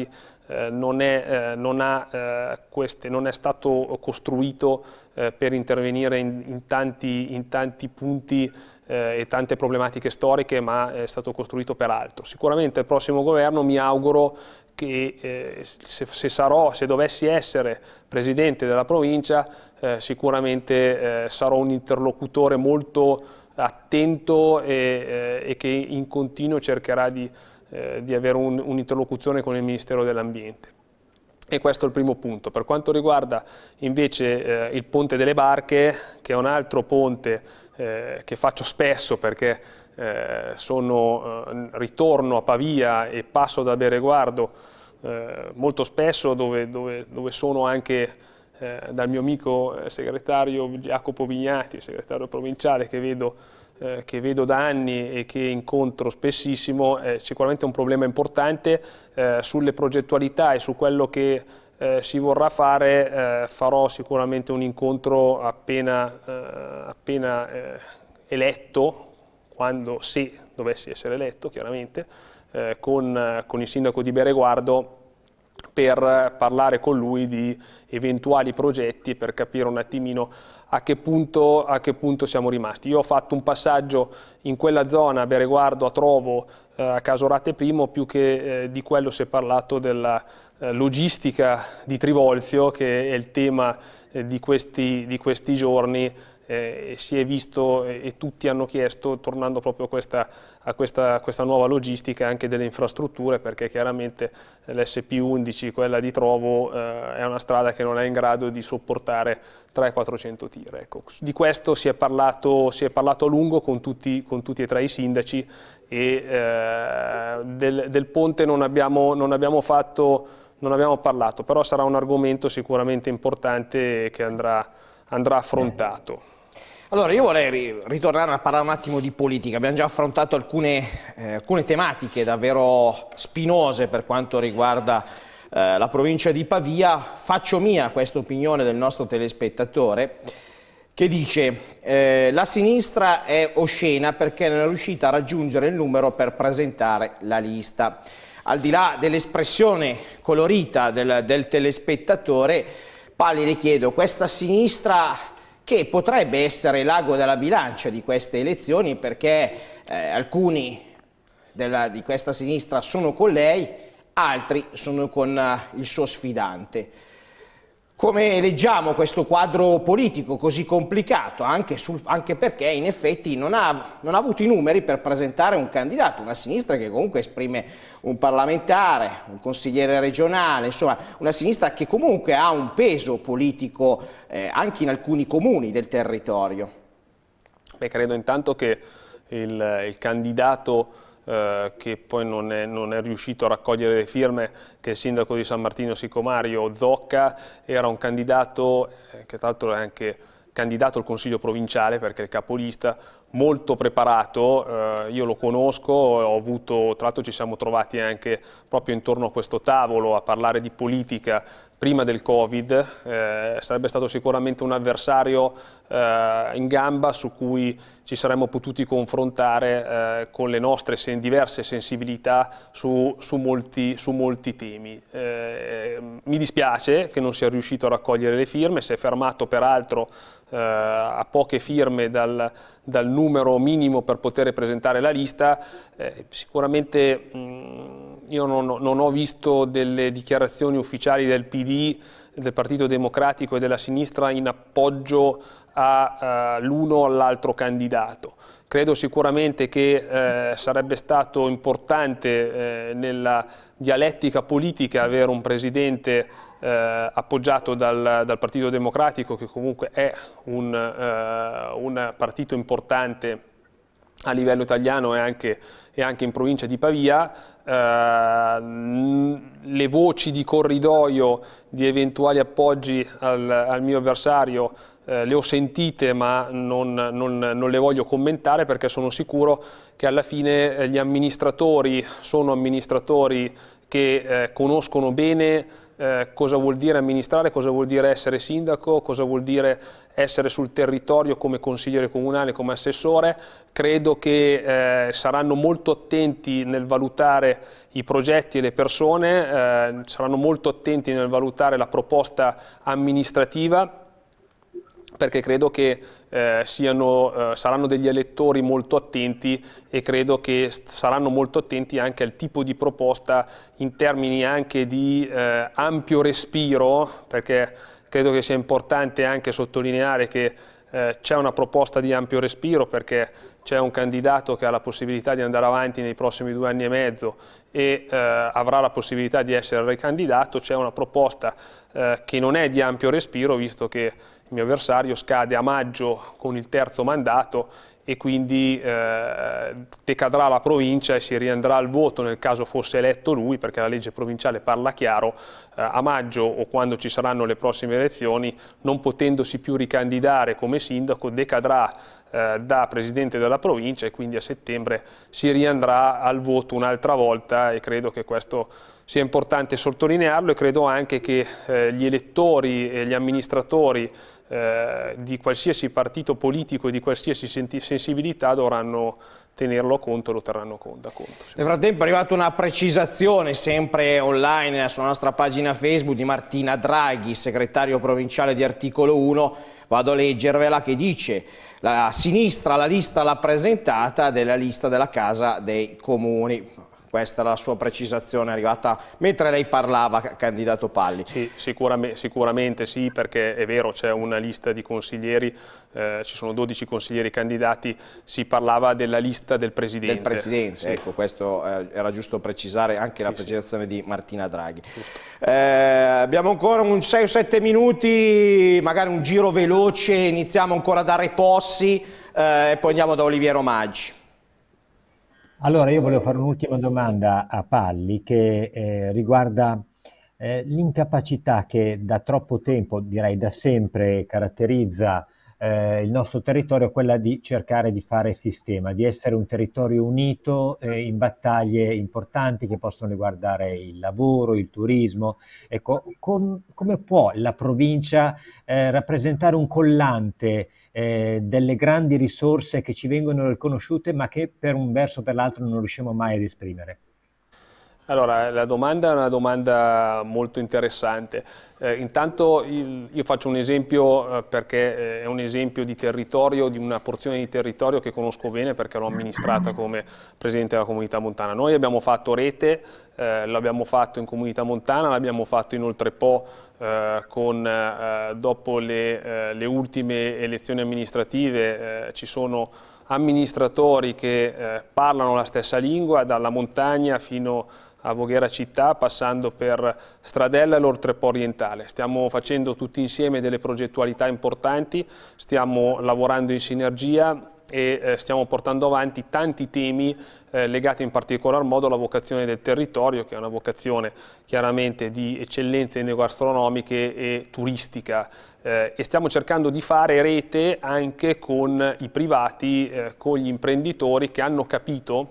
eh, non, è, eh, non, ha, eh, queste, non è stato costruito eh, per intervenire in, in, tanti, in tanti punti eh, e tante problematiche storiche, ma è stato costruito per altro. Sicuramente il prossimo governo mi auguro che eh, se, se sarò, se dovessi essere presidente della provincia, eh, sicuramente eh, sarò un interlocutore molto attento e, eh, e che in continuo cercherà di, eh, di avere un'interlocuzione con il Ministero dell'Ambiente. E questo è il primo punto. Per quanto riguarda invece eh, il Ponte delle Barche, che è un altro ponte eh, che faccio spesso perché eh, sono, eh, ritorno a Pavia e passo da Bereguardo eh, molto spesso, dove, dove, dove sono anche eh, dal mio amico eh, segretario Jacopo Vignati, segretario provinciale, che vedo, eh, che vedo da anni e che incontro spessissimo. È sicuramente un problema importante. Eh, sulle progettualità e su quello che eh, si vorrà fare eh, farò sicuramente un incontro appena, eh, appena eh, eletto, quando, se dovessi essere eletto chiaramente, eh, con, con il sindaco di Bereguardo, per parlare con lui di eventuali progetti, per capire un attimino a che punto, a che punto siamo rimasti. Io ho fatto un passaggio in quella zona, a Bereguardo, a Trovo, eh, a Casorate Primo, più che eh, di quello si è parlato della eh, logistica di Trivolzio, che è il tema eh, di, questi, di questi giorni. Eh, si è visto e, e tutti hanno chiesto, tornando proprio a questa, a questa, a questa nuova logistica, anche delle infrastrutture, perché chiaramente l'S P undici, quella di Trovo, eh, è una strada che non è in grado di sopportare trecento quattrocento tir. Ecco. Di questo si è parlato, si è parlato a lungo con tutti, con tutti e tre i sindaci, e eh, del, del ponte non abbiamo, non abbiamo fatto, non abbiamo parlato, però sarà un argomento sicuramente importante che andrà, andrà affrontato. Allora, io vorrei ritornare a parlare un attimo di politica. Abbiamo già affrontato alcune, eh, alcune tematiche davvero spinose per quanto riguarda eh, la provincia di Pavia. Faccio mia questa opinione del nostro telespettatore, che dice eh, la sinistra è oscena perché non è riuscita a raggiungere il numero per presentare la lista. Al di là dell'espressione colorita del, del telespettatore, Palli, le chiedo, questa sinistra, che potrebbe essere l'ago della bilancia di queste elezioni, perché eh, alcuni della, di questa sinistra sono con lei, altri sono con uh, il suo sfidante. Come leggiamo questo quadro politico così complicato, anche, sul, anche perché in effetti non ha, non ha avuto i numeri per presentare un candidato, una sinistra che comunque esprime un parlamentare, un consigliere regionale, insomma una sinistra che comunque ha un peso politico eh, anche in alcuni comuni del territorio. Beh, credo intanto che il, il candidato Uh, che poi non è, non è riuscito a raccogliere le firme, che il sindaco di San Martino Sicomario, Zocca, era un candidato eh, che tra l'altro è anche candidato al Consiglio provinciale, perché è il capolista, molto preparato. Uh, io lo conosco, ho avuto, tra l'altro ci siamo trovati anche proprio intorno a questo tavolo a parlare di politica prima del Covid. Eh, sarebbe stato sicuramente un avversario eh, in gamba su cui ci saremmo potuti confrontare eh, con le nostre sen diverse sensibilità su, su, molti, su molti temi. Eh, mi dispiace che non sia riuscito a raccogliere le firme, si è fermato peraltro eh, a poche firme dal, dal numero minimo per poter presentare la lista. Eh, sicuramente mh, io non, non ho visto delle dichiarazioni ufficiali del P D, del Partito Democratico e della sinistra in appoggio all'uno o all'altro candidato. Credo sicuramente che eh, sarebbe stato importante eh, nella dialettica politica avere un presidente eh, appoggiato dal, dal Partito Democratico, che comunque è un, eh, un partito importante a livello italiano e anche, e anche in provincia di Pavia. Uh, le voci di corridoio di eventuali appoggi al, al mio avversario uh, le ho sentite, ma non, non, non le voglio commentare, perché sono sicuro che alla fine gli amministratori sono amministratori che eh, conoscono bene eh, cosa vuol dire amministrare, cosa vuol dire essere sindaco, cosa vuol dire essere sul territorio come consigliere comunale, come assessore. Credo che eh, saranno molto attenti nel valutare i progetti e le persone, eh, saranno molto attenti nel valutare la proposta amministrativa, perché credo che eh, siano, eh, saranno degli elettori molto attenti e credo che saranno molto attenti anche al tipo di proposta in termini anche di eh, ampio respiro, perché credo che sia importante anche sottolineare che eh, c'è una proposta di ampio respiro, perché c'è un candidato che ha la possibilità di andare avanti nei prossimi due anni e mezzo e eh, avrà la possibilità di essere ricandidato. C'è una proposta eh, che non è di ampio respiro, visto che il mio avversario scade a maggio con il terzo mandato e quindi eh, decadrà la provincia e si riandrà al voto nel caso fosse eletto lui, perché la legge provinciale parla chiaro, eh, a maggio o quando ci saranno le prossime elezioni, non potendosi più ricandidare come sindaco, decadrà eh, da presidente della provincia e quindi a settembre si riandrà al voto un'altra volta, e credo che questo sia importante sottolinearlo, e credo anche che eh, gli elettori e gli amministratori eh, di qualsiasi partito politico e di qualsiasi sensibilità dovranno tenerlo conto e lo terranno da conto. Nel frattempo è arrivata una precisazione sempre online sulla nostra pagina Facebook di Martina Draghi, segretario provinciale di Articolo uno, vado a leggervela, che dice: la sinistra la lista l'ha presentata della lista della Casa dei Comuni. Questa è la sua precisazione arrivata mentre lei parlava, candidato Palli. Sì, sicuramente, sicuramente sì, perché è vero, c'è una lista di consiglieri, eh, ci sono dodici consiglieri candidati, si parlava della lista del Presidente. Del Presidente, sì. Ecco, questo eh, era giusto precisare anche la sì, precisazione sì. di Martina Draghi. Eh, abbiamo ancora un sei o sette minuti, magari un giro veloce, iniziamo ancora da Repossi eh, e poi andiamo da Oliviero Maggi. Allora, io volevo fare un'ultima domanda a Palli che eh, riguarda eh, l'incapacità che da troppo tempo, direi da sempre, caratterizza eh, il nostro territorio, quella di cercare di fare sistema, di essere un territorio unito eh, in battaglie importanti che possono riguardare il lavoro, il turismo. Ecco, com come può la provincia eh, rappresentare un collante Eh, delle grandi risorse che ci vengono riconosciute ma che per un verso o per l'altro non riusciamo mai ad esprimere? Allora, la domanda è una domanda molto interessante. Eh, intanto il, io faccio un esempio eh, perché è un esempio di territorio, di una porzione di territorio che conosco bene perché l'ho amministrata come presidente della comunità montana. Noi abbiamo fatto rete, eh, l'abbiamo fatto in comunità montana, l'abbiamo fatto in Oltrepo eh, con, eh, dopo le, eh, le ultime elezioni amministrative, eh, ci sono amministratori che eh, parlano la stessa lingua, dalla montagna fino a Voghera città, passando per Stradella e l'Oltrepo orientale. Stiamo facendo tutti insieme delle progettualità importanti, stiamo lavorando in sinergia e eh, stiamo portando avanti tanti temi eh, legati in particolar modo alla vocazione del territorio, che è una vocazione chiaramente di eccellenze enogastronomiche e turistica. Eh, e stiamo cercando di fare rete anche con i privati, eh, con gli imprenditori che hanno capito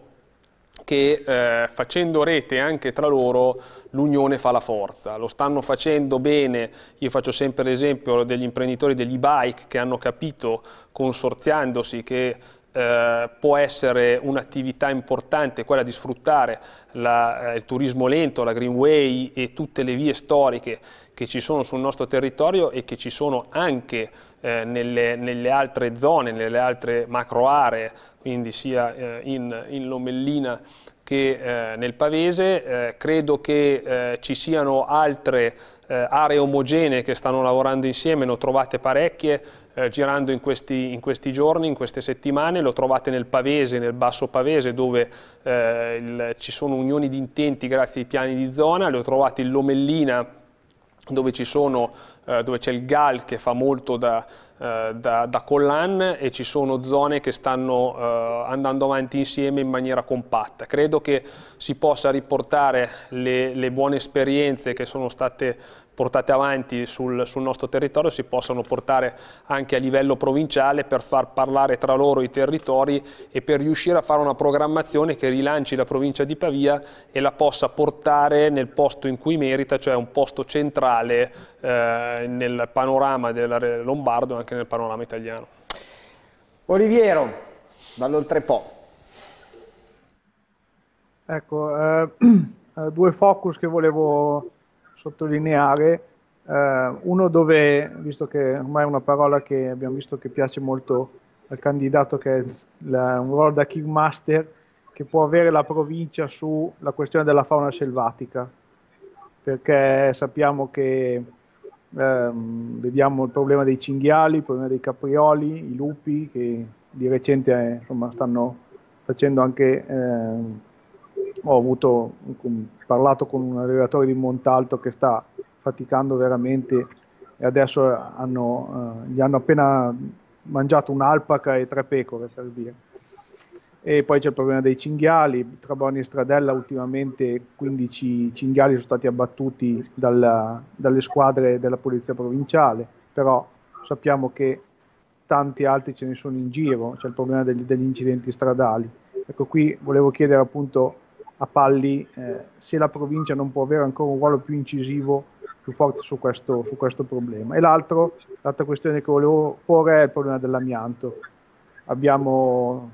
che eh, facendo rete anche tra loro l'unione fa la forza. Lo stanno facendo bene, io faccio sempre l'esempio degli imprenditori degli e-bike che hanno capito, consorziandosi, che eh, può essere un'attività importante quella di sfruttare la, eh, il turismo lento, la Greenway e tutte le vie storiche che ci sono sul nostro territorio e che ci sono anche eh, nelle, nelle altre zone, nelle altre macro aree, quindi sia eh, in, in Lomellina che eh, nel Pavese. Eh, credo che eh, ci siano altre eh, aree omogenee che stanno lavorando insieme, ne ho trovate parecchie eh, girando in questi, in questi giorni, in queste settimane, lo trovate nel Pavese, nel Basso Pavese, dove eh, il, ci sono unioni di intenti grazie ai piani di zona, le ho trovate in Lomellina, dove ci sono, eh, dove c'è il G A L che fa molto da, eh, da, da collan e ci sono zone che stanno eh, andando avanti insieme in maniera compatta. Credo che si possa riportare le, le buone esperienze che sono state portate avanti sul, sul nostro territorio, si possano portare anche a livello provinciale per far parlare tra loro i territori e per riuscire a fare una programmazione che rilanci la provincia di Pavia e la possa portare nel posto in cui merita, cioè un posto centrale eh, nel panorama del lombardo e anche nel panorama italiano. Oliviero, dall'Oltrepo. Ecco, eh, due focus che volevo sottolineare, eh, uno dove, visto che ormai è una parola che abbiamo visto che piace molto al candidato, che è la, un ruolo da Kingmaster che può avere la provincia sulla questione della fauna selvatica, perché sappiamo che ehm, vediamo il problema dei cinghiali, il problema dei caprioli, i lupi che di recente eh, insomma, stanno facendo anche... Eh, ho avuto parlato con un allevatore di Montalto che sta faticando veramente e adesso hanno, uh, gli hanno appena mangiato un'alpaca e tre pecore, per dire. E poi c'è il problema dei cinghiali. Tra Borni e Stradella ultimamente quindici cinghiali sono stati abbattuti dalla, dalle squadre della polizia provinciale, però sappiamo che tanti altri ce ne sono in giro, c'è il problema degli, degli incidenti stradali. Ecco, qui volevo chiedere appunto a Palli eh, se la provincia non può avere ancora un ruolo più incisivo, più forte su questo, su questo problema. E l'altro, l'altra questione che volevo porre è il problema dell'amianto. Abbiamo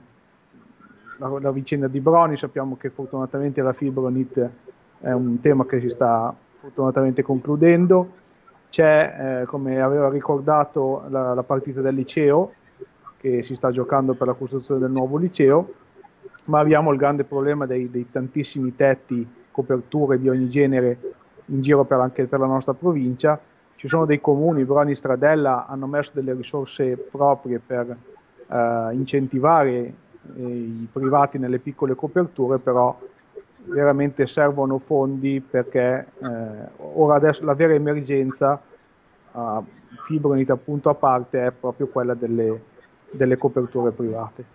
la, la vicenda di Broni, sappiamo che fortunatamente la Fibronit è un tema che si sta fortunatamente concludendo. C'è, eh, come aveva ricordato, la, la partita del liceo, che si sta giocando per la costruzione del nuovo liceo, ma abbiamo il grande problema dei, dei tantissimi tetti, coperture di ogni genere in giro per, anche per la nostra provincia. Ci sono dei comuni, Broni e Stradella hanno messo delle risorse proprie per eh, incentivare eh, i privati nelle piccole coperture, però veramente servono fondi perché eh, ora adesso la vera emergenza, uh, Fibronit appunto a parte, è proprio quella delle, delle coperture private.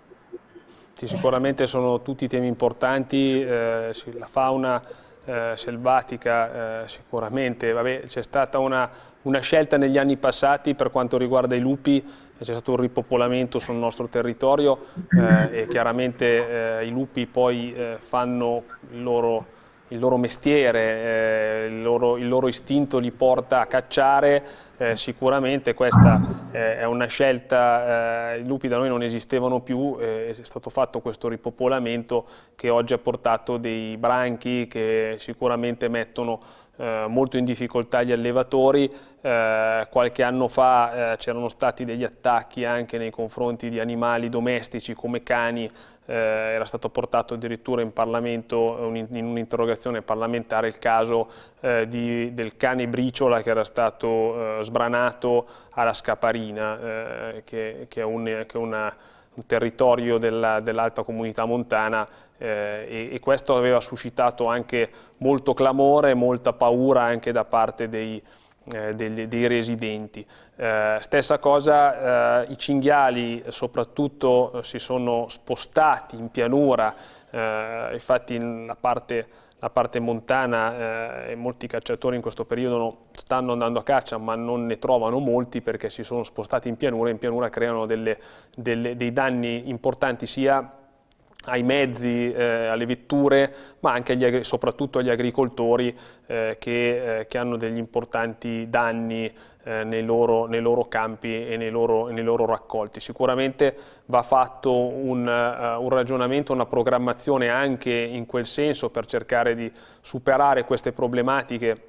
Sì, sicuramente sono tutti temi importanti, eh, la fauna eh, selvatica eh, sicuramente, c'è stata una, una scelta negli anni passati per quanto riguarda i lupi, c'è stato un ripopolamento sul nostro territorio eh, e chiaramente eh, i lupi poi eh, fanno il loro, il loro mestiere, eh, il, loro, il loro istinto li porta a cacciare. Eh, sicuramente questa eh, è una scelta, eh, i lupi da noi non esistevano più, eh, è stato fatto questo ripopolamento che oggi ha portato dei branchi che sicuramente mettono eh, molto in difficoltà gli allevatori. Eh, qualche anno fa eh, c'erano stati degli attacchi anche nei confronti di animali domestici come cani, eh, era stato portato addirittura in Parlamento, in un'interrogazione parlamentare, il caso eh, di, del cane briciola che era stato eh, sbranato alla Scaparina, eh, che, che è, un, che è una, un territorio dell'alta dell comunità montana, eh, e, e questo aveva suscitato anche molto clamore e molta paura anche da parte dei, eh, dei, dei residenti. Eh, stessa cosa, eh, i cinghiali soprattutto eh, si sono spostati in pianura, eh, infatti la parte La parte montana eh, e molti cacciatori in questo periodo no, stanno andando a caccia, ma non ne trovano molti perché si sono spostati in pianura e in pianura creano delle, delle, dei danni importanti sia ai mezzi, eh, alle vetture, ma anche agli, soprattutto agli agricoltori eh, che, eh, che hanno degli importanti danni eh, nei, loro, nei loro campi e nei loro, nei loro raccolti. Sicuramente va fatto un, uh, un ragionamento, una programmazione anche in quel senso per cercare di superare queste problematiche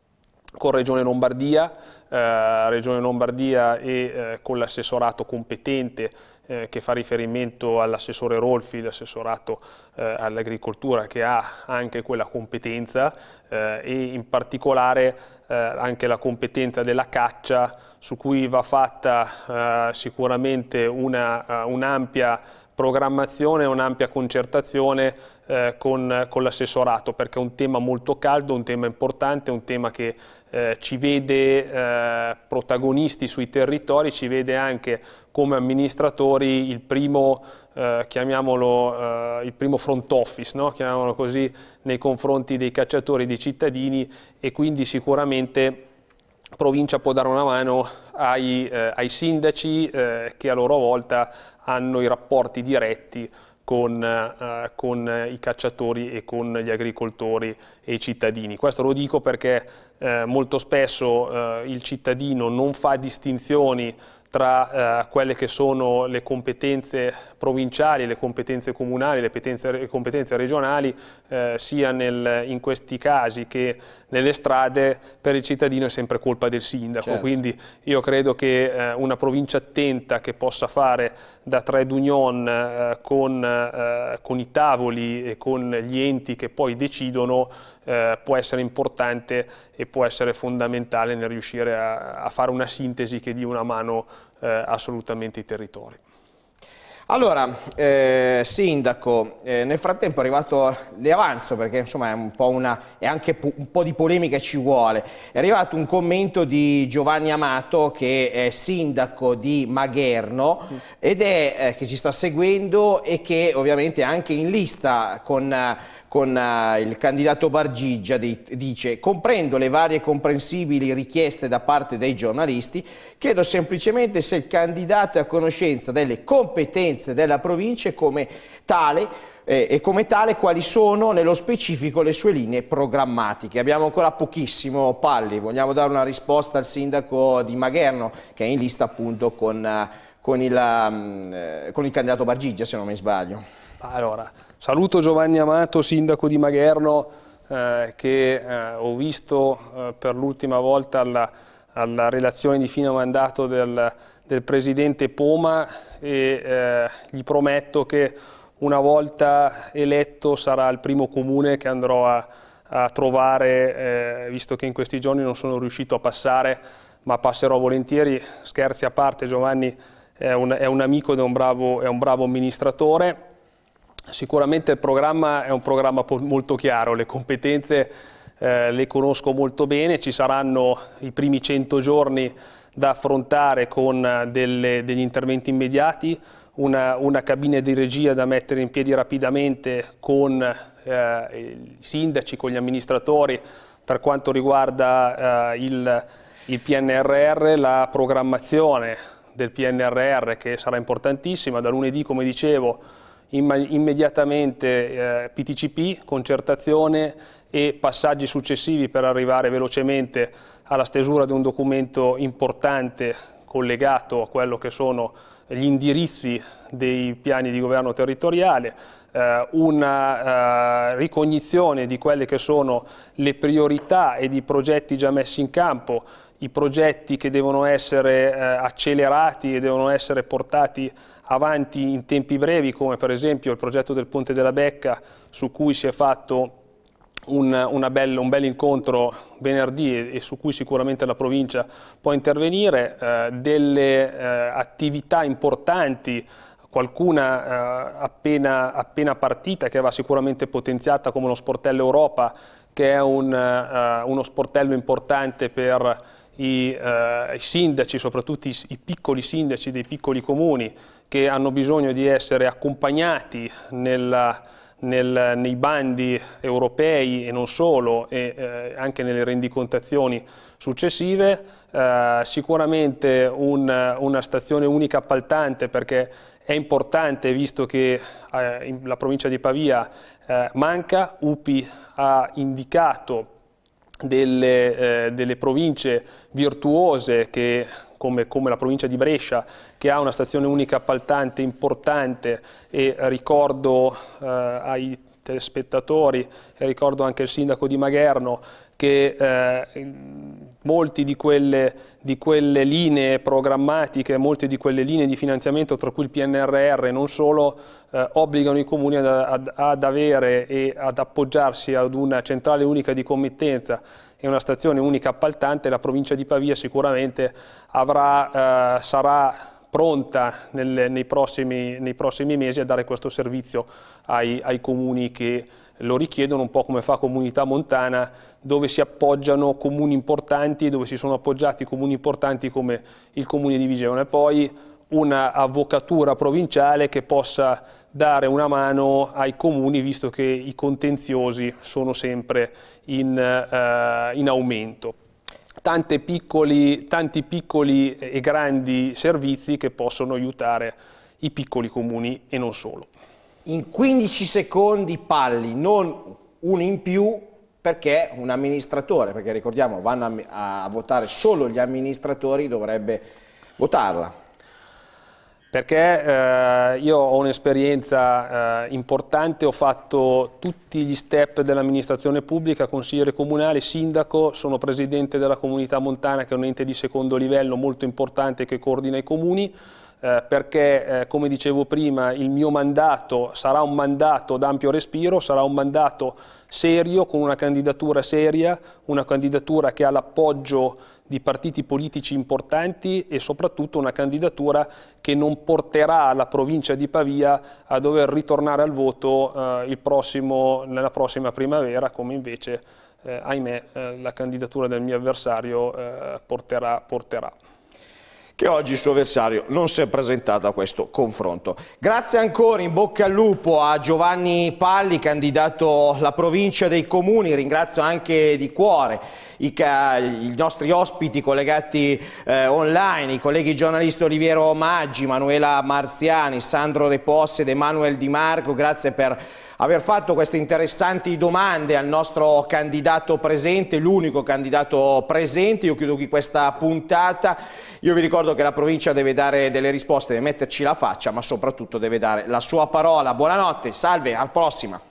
con Regione Lombardia, eh, Regione Lombardia e eh, con l'assessorato competente eh, che fa riferimento all'assessore Rolfi, l'assessorato eh, all'agricoltura che ha anche quella competenza eh, e in particolare eh, anche la competenza della caccia, su cui va fatta eh, sicuramente una, uh, un'ampia programmazione e un'ampia concertazione eh, con, con l'assessorato, perché è un tema molto caldo, un tema importante, un tema che eh, ci vede eh, protagonisti sui territori, ci vede anche come amministratori il primo, eh, chiamiamolo, eh, il primo front office, no? Chiamiamolo così, nei confronti dei cacciatori, dei cittadini, e quindi sicuramente Provincia può dare una mano ai, eh, ai sindaci eh, che a loro volta hanno i rapporti diretti con, eh, con i cacciatori e con gli agricoltori e i cittadini. Questo lo dico perché eh, molto spesso eh, il cittadino non fa distinzioni tra eh, quelle che sono le competenze provinciali, le competenze comunali, le competenze, le competenze regionali, eh, sia nel, in questi casi che nelle strade. Per il cittadino è sempre colpa del sindaco, certo. Quindi io credo che eh, una provincia attenta che possa fare da trade union eh, con, eh, con i tavoli e con gli enti che poi decidono eh, può essere importante e può essere fondamentale nel riuscire a, a fare una sintesi che dia una mano eh, assolutamente ai territori. Allora, eh, Sindaco, eh, nel frattempo è arrivato, le avanzo perché insomma è un po' una, e anche un po' di polemica ci vuole, è arrivato un commento di Giovanni Amato, che è sindaco di Magherno ed è, eh, che ci sta seguendo e che ovviamente è anche in lista con... con uh, il candidato Bargigia, di, dice: comprendo le varie e comprensibili richieste da parte dei giornalisti, chiedo semplicemente se il candidato è a conoscenza delle competenze della provincia e come tale, eh, e come tale quali sono nello specifico le sue linee programmatiche. Abbiamo ancora pochissimo, Palli, vogliamo dare una risposta al sindaco di Magherno che è in lista appunto con, uh, con, il, um, eh, con il candidato Bargigia, se non mi sbaglio. Allora, saluto Giovanni Amato, sindaco di Magherno, eh, che eh, ho visto eh, per l'ultima volta alla, alla relazione di fine mandato del, del presidente Poma, e eh, gli prometto che una volta eletto sarà il primo comune che andrò a, a trovare, eh, visto che in questi giorni non sono riuscito a passare, ma passerò volentieri. Scherzi a parte, Giovanni è un, è un amico ed è un bravo, è un bravo amministratore. Sicuramente il programma è un programma molto chiaro, le competenze eh, le conosco molto bene, ci saranno i primi cento giorni da affrontare con delle, degli interventi immediati, una, una cabina di regia da mettere in piedi rapidamente con eh, i sindaci, con gli amministratori per quanto riguarda eh, il, il P N R R, la programmazione del P N R R che sarà importantissima. Da lunedì, come dicevo, immediatamente eh, P T C P, concertazione e passaggi successivi per arrivare velocemente alla stesura di un documento importante collegato a quello che sono gli indirizzi dei piani di governo territoriale, eh, una eh, ricognizione di quelle che sono le priorità e di progetti già messi in campo, i progetti che devono essere eh, accelerati e devono essere portati avanti in tempi brevi, come per esempio il progetto del Ponte della Becca, su cui si è fatto un, una bella, un bel incontro venerdì e, e su cui sicuramente la provincia può intervenire, eh, delle eh, attività importanti, qualcuna eh, appena, appena partita, che va sicuramente potenziata, come lo Sportello Europa, che è un, eh, uno sportello importante per i, eh, i sindaci, soprattutto i, i piccoli sindaci dei piccoli comuni, che hanno bisogno di essere accompagnati nella, nel, nei bandi europei e non solo, e eh, anche nelle rendicontazioni successive. Eh, sicuramente un, una stazione unica appaltante, perché è importante, visto che eh, la provincia di Pavia eh, manca. U P I ha indicato delle, eh, delle province virtuose che Come, come la provincia di Brescia, che ha una stazione unica appaltante importante, e ricordo eh, ai telespettatori e ricordo anche al sindaco di Magherno che eh, molti di quelle, di quelle linee programmatiche, molte di quelle linee di finanziamento, tra cui il P N R R e non solo, eh, obbligano i comuni ad, ad, ad avere e ad appoggiarsi ad una centrale unica di committenza e una stazione unica appaltante. La provincia di Pavia sicuramente avrà, eh, sarà pronta nel, nei, prossimi, nei prossimi mesi a dare questo servizio ai, ai comuni che lo richiedono, un po' come fa Comunità Montana, dove si appoggiano comuni importanti, dove si sono appoggiati comuni importanti come il comune di Vigevano, e poi una avvocatura provinciale che possa dare una mano ai comuni, visto che i contenziosi sono sempre in, uh, in aumento. Tante piccoli, tanti piccoli e grandi servizi che possono aiutare i piccoli comuni e non solo. In quindici secondi, Palli, non uno in più, perché un amministratore, perché ricordiamo vanno a, a votare solo gli amministratori, dovrebbe votarla. Perché eh, io ho un'esperienza eh, importante, ho fatto tutti gli step dell'amministrazione pubblica, consigliere comunale, sindaco, sono presidente della Comunità Montana, che è un ente di secondo livello molto importante che coordina i comuni, eh, perché eh, come dicevo prima il mio mandato sarà un mandato d'ampio respiro, sarà un mandato serio, con una candidatura seria, una candidatura che ha l'appoggio di partiti politici importanti e soprattutto una candidatura che non porterà la provincia di Pavia a dover ritornare al voto eh, il prossimo, nella prossima primavera, come invece, eh, ahimè, eh, la candidatura del mio avversario eh, porterà, porterà. Che oggi il suo avversario non si è presentato a questo confronto. Grazie ancora, in bocca al lupo a Giovanni Palli, candidato alla provincia dei comuni. Ringrazio anche di cuore i, i nostri ospiti collegati eh, online, i colleghi giornalisti Oliviero Maggi, Manuela Marziani, Sandro De Posse ed Emanuel Di Marco. Grazie per aver fatto queste interessanti domande al nostro candidato presente, l'unico candidato presente. Io chiudo qui questa puntata. Io vi ricordo che la provincia deve dare delle risposte, deve metterci la faccia, ma soprattutto deve dare la sua parola. Buonanotte, salve, alla prossima.